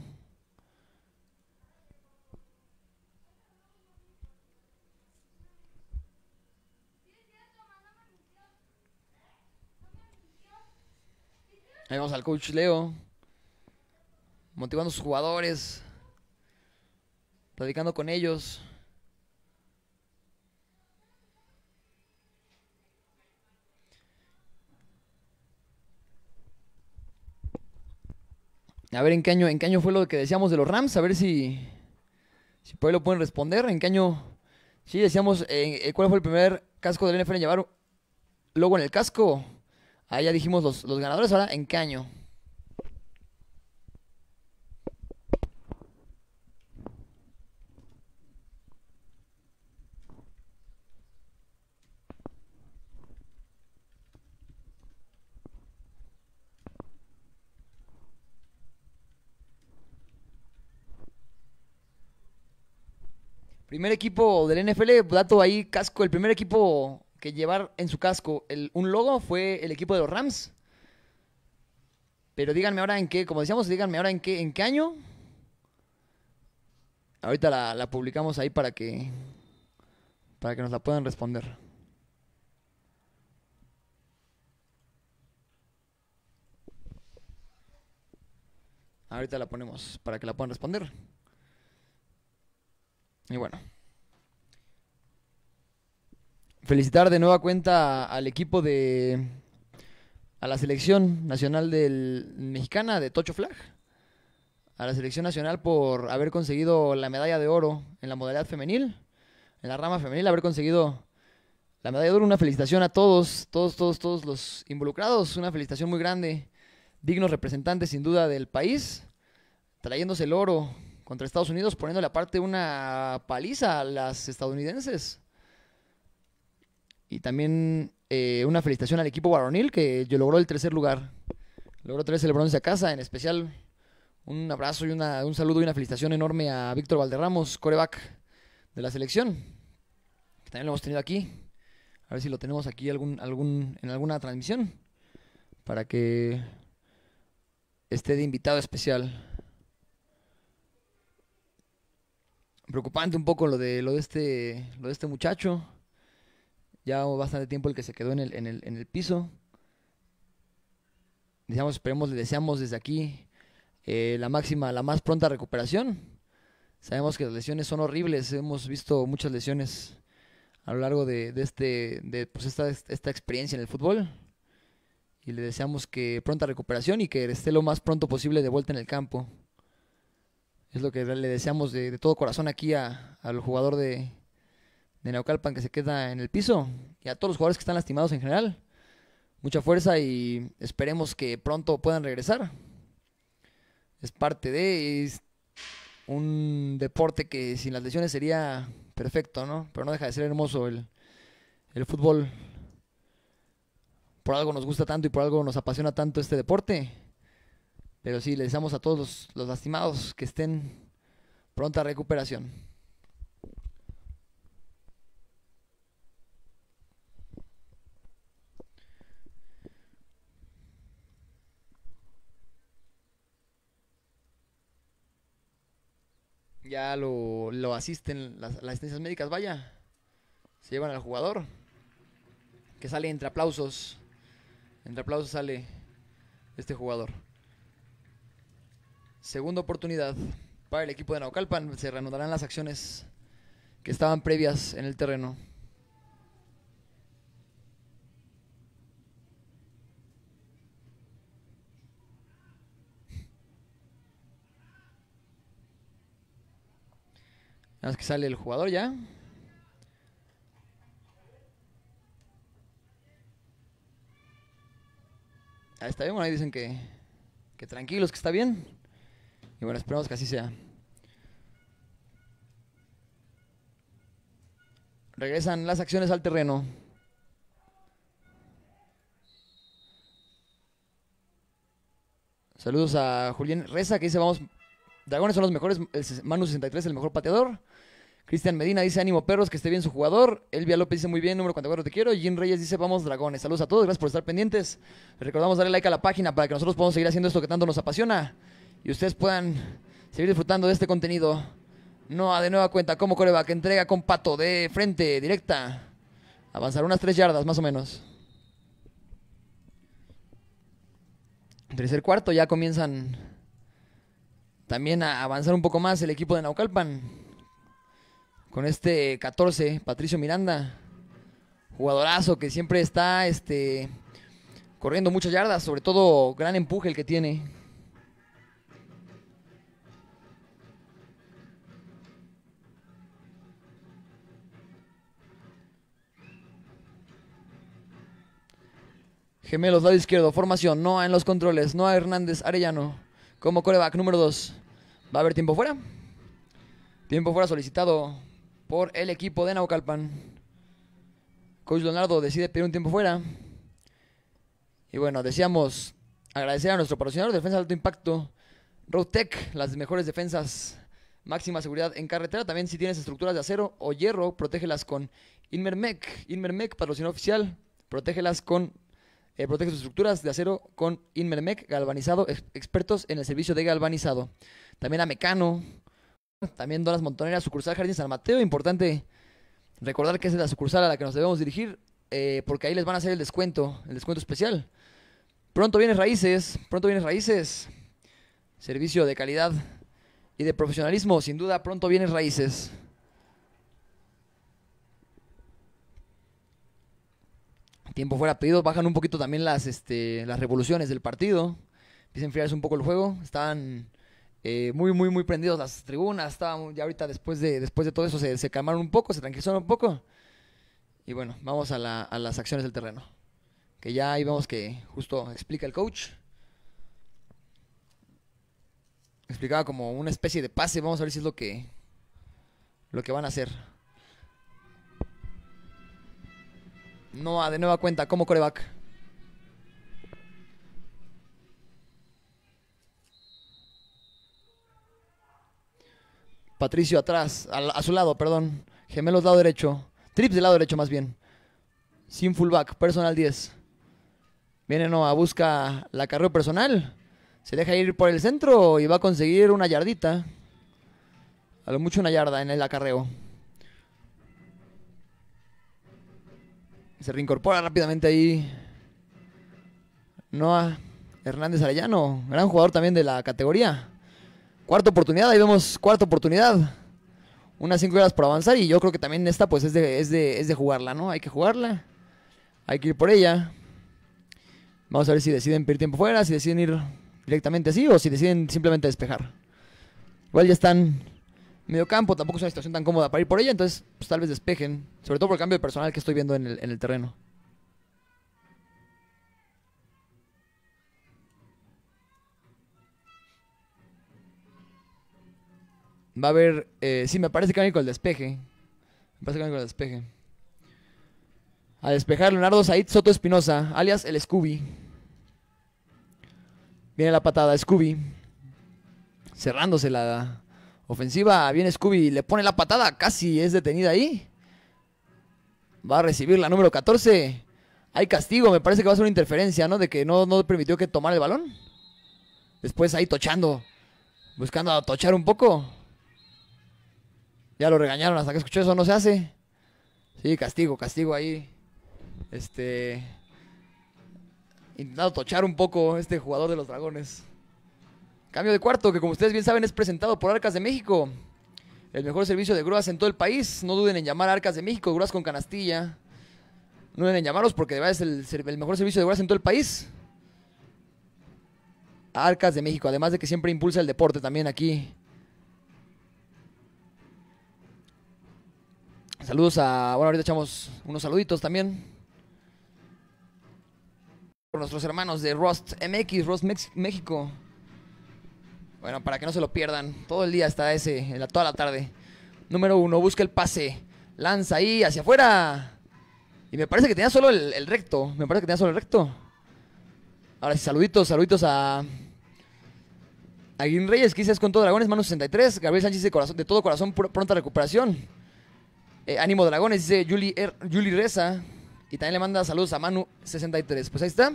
Ahí vamos al coach Leo, motivando a sus jugadores, platicando con ellos. A ver en qué año fue lo que decíamos de los Rams, a ver si por ahí lo pueden responder. ¿En qué año? Sí, decíamos, ¿cuál fue el primer casco del NFL en llevar logo en el casco? Ahí ya dijimos los ganadores, ahora, ¿en qué año? Primer equipo del NFL, dato ahí, casco, el primer equipo que llevar en su casco un logo fue el equipo de los Rams. Pero díganme ahora en qué, como decíamos, díganme ahora en qué año. Ahorita la publicamos ahí para que nos la puedan responder. Ahorita la ponemos para que la puedan responder. Y bueno. Felicitar de nueva cuenta al equipo a la selección nacional mexicana de Tocho Flag. A la selección nacional por haber conseguido la medalla de oro en la modalidad femenil. En la rama femenil, haber conseguido la medalla de oro. Una felicitación a todos los involucrados. Una felicitación muy grande. Dignos representantes sin duda del país. Trayéndose el oro contra Estados Unidos, poniéndole aparte una paliza a las estadounidenses. Y también una felicitación al equipo varonil que logró el tercer lugar. Logró traerse el bronce a casa. En especial un abrazo y un saludo y una felicitación enorme a Víctor Valderramos, quarterback de la selección, que también lo hemos tenido aquí. A ver si lo tenemos aquí en alguna transmisión para que esté de invitado especial. Preocupante un poco lo de este muchacho. Ya bastante tiempo el que se quedó en el piso. Le deseamos desde aquí la más pronta recuperación. Sabemos que las lesiones son horribles. Hemos visto muchas lesiones a lo largo de esta experiencia en el fútbol. Y le deseamos que pronta recuperación y que esté lo más pronto posible de vuelta en el campo. Es lo que le deseamos de todo corazón aquí al jugador de Naucalpan que se queda en el piso. Y a todos los jugadores que están lastimados en general. Mucha fuerza y esperemos que pronto puedan regresar. Es parte es un deporte que sin las lesiones sería perfecto, ¿no? Pero no deja de ser hermoso el fútbol. Por algo nos gusta tanto y por algo nos apasiona tanto este deporte. Pero sí, le deseamos a todos los lastimados que estén pronta recuperación. Ya lo asisten las asistencias médicas, vaya. Se llevan al jugador, que sale entre aplausos. Entre aplausos sale este jugador. Segunda oportunidad para el equipo de Naucalpan. Se reanudarán las acciones que estaban previas en el terreno. Nada más que sale el jugador ya. Ahí está bien, bueno, ahí dicen que tranquilos, que está bien. Y bueno, esperemos que así sea. Regresan las acciones al terreno. Saludos a Julián Reza que dice, vamos, Dragones son los mejores, Manu 63 el mejor pateador. Cristian Medina dice, ánimo perros, que esté bien su jugador. Elvia López dice, muy bien, número 44 te quiero. Jim Reyes dice, vamos Dragones. Saludos a todos, gracias por estar pendientes. Les recordamos darle like a la página para que nosotros podamos seguir haciendo esto que tanto nos apasiona. Y ustedes puedan seguir disfrutando de este contenido. Noah de nueva cuenta como quarterback, entrega con Pato de frente, directa. Avanzar unas 3 yardas más o menos. Tercer cuarto, ya comienzan también a avanzar un poco más el equipo de Naucalpan. Con este 14, Patricio Miranda. Jugadorazo que siempre está corriendo muchas yardas, sobre todo gran empuje el que tiene. Gemelos, lado izquierdo, formación, Noah en los controles, Noah Hernández Arellano como coreback número 2. Va a haber tiempo fuera. Tiempo fuera solicitado por el equipo de Naucalpan. Coach Leonardo decide pedir un tiempo fuera. Y bueno, deseamos agradecer a nuestro patrocinador de defensa de alto impacto, Roadtech, las mejores defensas, máxima seguridad en carretera. También si tienes estructuras de acero o hierro, protégelas con Inmermec. Inmermec, patrocinador oficial, protégelas con... protege sus estructuras de acero con Inmermec galvanizado, expertos en el servicio de galvanizado. También a Mecano, también Donas Montoneras, sucursal Jardín San Mateo. Importante recordar que esa es la sucursal a la que nos debemos dirigir, porque ahí les van a hacer el descuento especial. Pronto vienes Raíces, servicio de calidad y de profesionalismo, sin duda, pronto vienes Raíces. Tiempo fuera pedido, bajan un poquito también las revoluciones del partido, empieza a enfriarse un poco el juego, estaban muy prendidos las tribunas, estaban ya ahorita después de todo eso se calmaron un poco, se tranquilizaron un poco, y bueno, vamos a las acciones del terreno, que ya ahí vemos que justo explica el coach, explicaba como una especie de pase, vamos a ver si es lo que van a hacer. Noah de nueva cuenta como coreback. Patricio atrás, a su lado, perdón. Gemelos lado derecho. Trips del lado derecho más bien. Sin fullback, personal 10. Viene Noah, busca la carrera personal. Se deja ir por el centro y va a conseguir una yardita. A lo mucho una yarda en el acarreo. Se reincorpora rápidamente ahí Noah Hernández Arellano, gran jugador también de la categoría. Cuarta oportunidad, ahí vemos cuarta oportunidad. Unas 5 horas por avanzar y yo creo que también esta pues es de jugarla, ¿no? Hay que jugarla, hay que ir por ella. Vamos a ver si deciden pedir tiempo fuera, si deciden ir directamente así o si deciden simplemente despejar. Igual ya están medio campo, tampoco es una situación tan cómoda para ir por ella, entonces pues tal vez despejen, sobre todo por el cambio de personal que estoy viendo en el terreno. Va a haber, sí, me parece que van a ir con el despeje. A despejar Leonardo Said Soto Espinosa, alias el Scooby. Viene la patada, Scooby. Cerrándose la ofensiva, viene Scooby, le pone la patada, casi es detenida ahí. Va a recibir la número 14. Hay castigo, me parece que va a ser una interferencia, ¿no? De que no permitió que tomara el balón. Después ahí tochando, buscando tochar un poco. Ya lo regañaron hasta que escuchó eso, no se hace. Sí, castigo ahí. Intentando tochar un poco este jugador de los Dragones. Cambio de cuarto, que como ustedes bien saben es presentado por Arcas de México. El mejor servicio de grúas en todo el país. No duden en llamar a Arcas de México, grúas con canastilla. No duden en llamarlos porque de verdad es el mejor servicio de grúas en todo el país. Arcas de México, además de que siempre impulsa el deporte también aquí. Saludos bueno, ahorita echamos unos saluditos también por nuestros hermanos de Rust México. Bueno, para que no se lo pierdan, todo el día está toda la tarde. Número 1, busca el pase, lanza ahí hacia afuera. Y me parece que tenía solo el recto. Ahora sí, saluditos a Aguín Reyes, que dice es con todo Dragones, mano 63. Gabriel Sánchez de todo corazón, pronta recuperación. Ánimo Dragones, dice Juli Reza. Y también le manda saludos a Manu 63. Pues ahí está.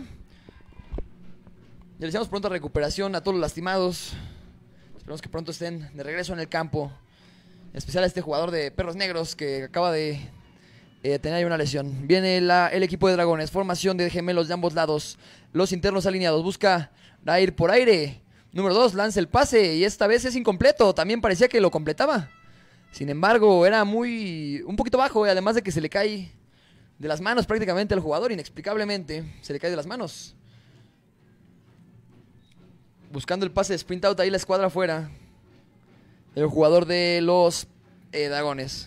Ya le deseamos pronta recuperación a todos los lastimados. Esperamos que pronto estén de regreso en el campo. En especial a este jugador de Perros Negros que acaba de tener ahí una lesión. Viene el equipo de Dragones. Formación de gemelos de ambos lados. Los internos alineados. Busca ir por aire. Número 2, lanza el pase. Y esta vez es incompleto. También parecía que lo completaba. Sin embargo, era un poquito bajo. Además de que se le cae de las manos prácticamente al jugador. Inexplicablemente se le cae de las manos. Buscando el pase de sprint out, ahí la escuadra afuera. El jugador de los Dragones.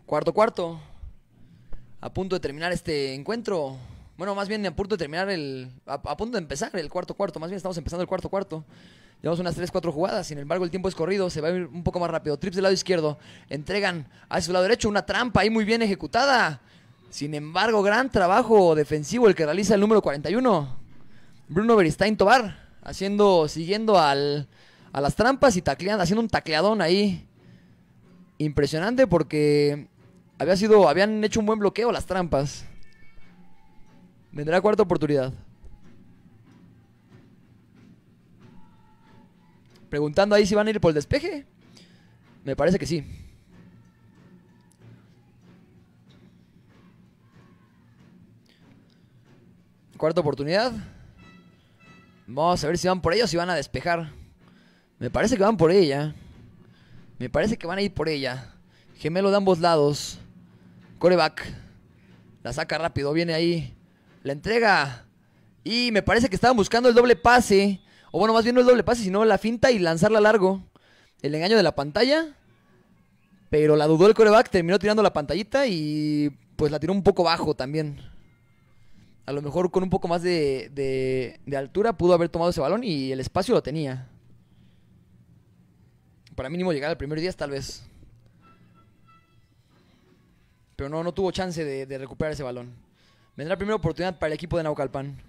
Cuarto. A punto de terminar este encuentro. Bueno, más bien a punto de terminar a punto de empezar el cuarto. Más bien estamos empezando el cuarto. Llevamos unas 3-4 jugadas. Sin embargo, el tiempo es corrido. Se va a ir un poco más rápido. Trips del lado izquierdo. Entregan hacia su lado derecho. Una trampa ahí muy bien ejecutada. Sin embargo, gran trabajo defensivo el que realiza el número 41. Bruno Beristain Tobar. Siguiendo a las trampas y tacleando. Haciendo un tacleadón ahí. Impresionante porque habían hecho un buen bloqueo las trampas. Vendrá cuarta oportunidad. Preguntando ahí si van a ir por el despeje. Me parece que sí. Cuarta oportunidad. Vamos a ver si van por ella o si van a despejar. Me parece que van por ella. Me parece que van a ir por ella. Gemelo de ambos lados. Quarterback. La saca rápido, viene ahí. La entrega. Y me parece que estaban buscando el doble pase. O bueno, más bien no el doble pase, sino la finta y lanzarla largo. El engaño de la pantalla. Pero la dudó el quarterback, terminó tirando la pantallita y pues la tiró un poco bajo también. A lo mejor con un poco más de altura pudo haber tomado ese balón y el espacio lo tenía. Para mínimo llegar al primer 10 tal vez. Pero no tuvo chance de recuperar ese balón. Vendrá la primera oportunidad para el equipo de Naucalpan.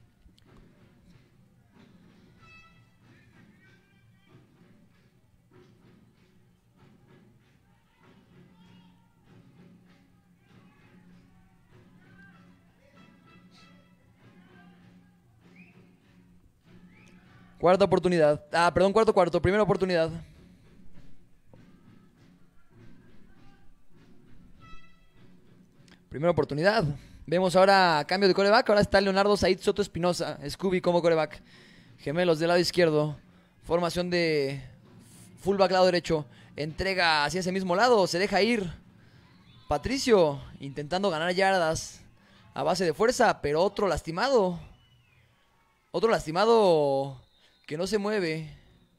Cuarta oportunidad. Cuarto. Primera oportunidad. Primera oportunidad. Vemos ahora cambio de quarterback. Ahora está Leonardo Said Soto Espinosa. Scooby como quarterback. Gemelos del lado izquierdo. Formación de fullback lado derecho. Entrega hacia ese mismo lado. Se deja ir Patricio intentando ganar yardas a base de fuerza. Pero otro lastimado. Que no se mueve.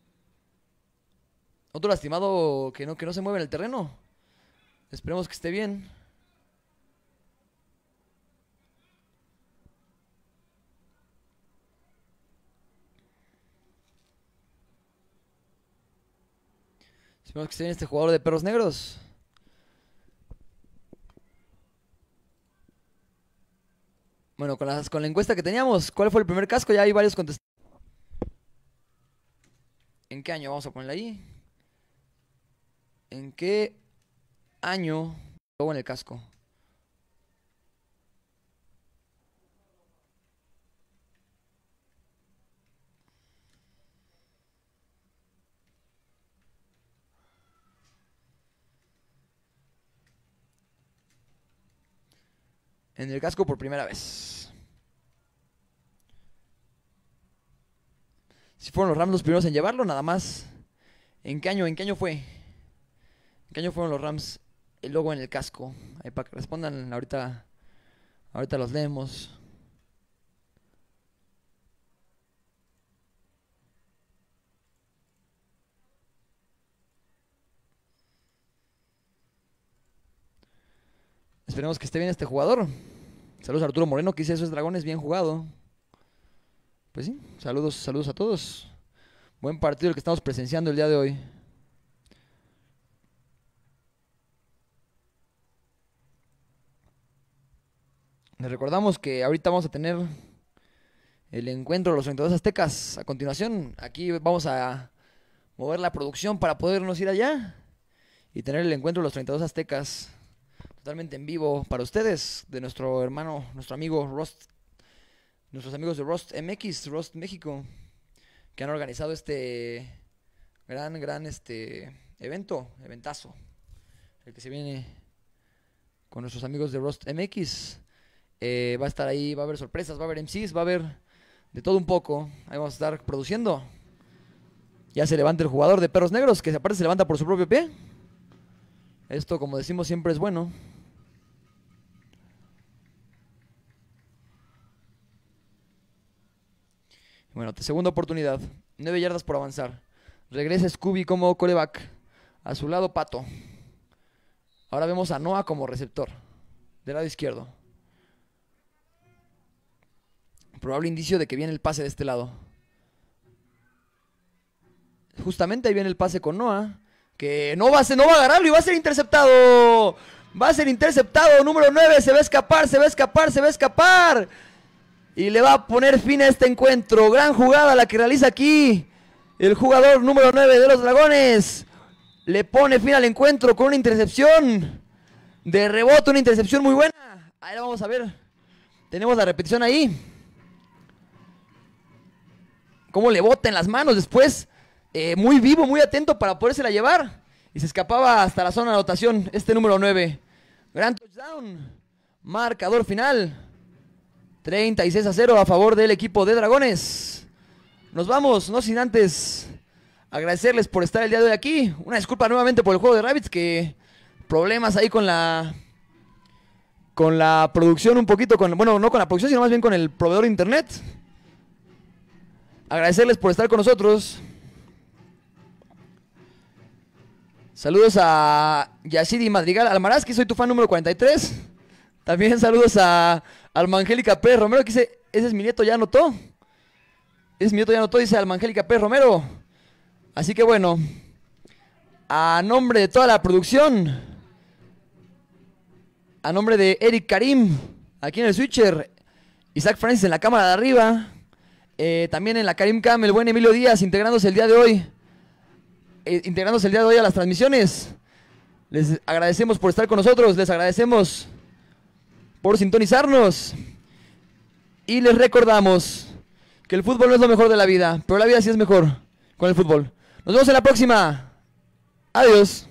Otro lastimado que no se mueve en el terreno. Esperemos que esté bien. Esperemos que esté bien este jugador de Perros Negros. Bueno, con la encuesta que teníamos, ¿cuál fue el primer casco? Ya hay varios contestados. ¿En qué año? Vamos a ponerle ahí. ¿En qué año jugó en el casco? En el casco por primera vez. Si fueron los Rams los primeros en llevarlo, nada más. ¿En qué año fue? ¿En qué año fueron los Rams el logo en el casco? Ahí para que respondan, ahorita los leemos. Esperemos que esté bien este jugador. Saludos a Arturo Moreno, que dice esos Dragones, bien jugado. Pues sí, saludos a todos. Buen partido el que estamos presenciando el día de hoy. Les recordamos que ahorita vamos a tener el encuentro de los 32 aztecas. A continuación, aquí vamos a mover la producción para podernos ir allá y tener el encuentro de los 32 aztecas totalmente en vivo para ustedes, de nuestro hermano, nuestro amigo Rust, nuestros amigos de Rust MX, Rust México, que han organizado este gran eventazo, el que se viene con nuestros amigos de Rust MX. Va a estar ahí, va a haber sorpresas, va a haber MCs, va a haber de todo un poco. Ahí vamos a estar produciendo. Ya se levanta el jugador de Perros Negros, que aparte se levanta por su propio pie. Esto, como decimos, siempre es bueno. Bueno, segunda oportunidad. 9 yardas por avanzar. Regresa Scooby como quarterback. A su lado Pato. Ahora vemos a Noah como receptor. Del lado izquierdo. Probable indicio de que viene el pase de este lado. Justamente ahí viene el pase con Noah. Que no va a agarrarlo y va a ser interceptado. Va a ser interceptado. Número 9 se va a escapar, se va a escapar, se va a escapar. Y le va a poner fin a este encuentro. Gran jugada la que realiza aquí el jugador número 9 de los Dragones. Le pone fin al encuentro con una intercepción de rebote, una intercepción muy buena. Ahí la vamos a ver. Tenemos la repetición ahí. Cómo le bota en las manos después. Muy vivo, muy atento para podérsela llevar. Y se escapaba hasta la zona de anotación este número 9. Gran touchdown. Marcador final. 36-0 a favor del equipo de Dragones. Nos vamos, no sin antes agradecerles por estar el día de hoy aquí. Una disculpa nuevamente por el juego de Rabbids, que problemas ahí con la producción un poquito, bueno, no con la producción, sino más bien con el proveedor de internet. Agradecerles por estar con nosotros. Saludos a Yacidi Madrigal Almaraz, que soy tu fan número 43. También saludos a Alma Angélica Pérez Romero, que dice, ese es mi nieto, ya anotó. Ese es mi nieto, ya anotó, dice Alma Angélica Pérez Romero. Así que bueno, a nombre de toda la producción, a nombre de Eric Karim, aquí en el switcher, Isaac Francis en la cámara de arriba, también en la Karim Cam, el buen Emilio Díaz, integrándose el día de hoy a las transmisiones. Les agradecemos por estar con nosotros, les agradecemos por sintonizarnos y les recordamos que el fútbol no es lo mejor de la vida, pero la vida sí es mejor con el fútbol. Nos vemos en la próxima. Adiós.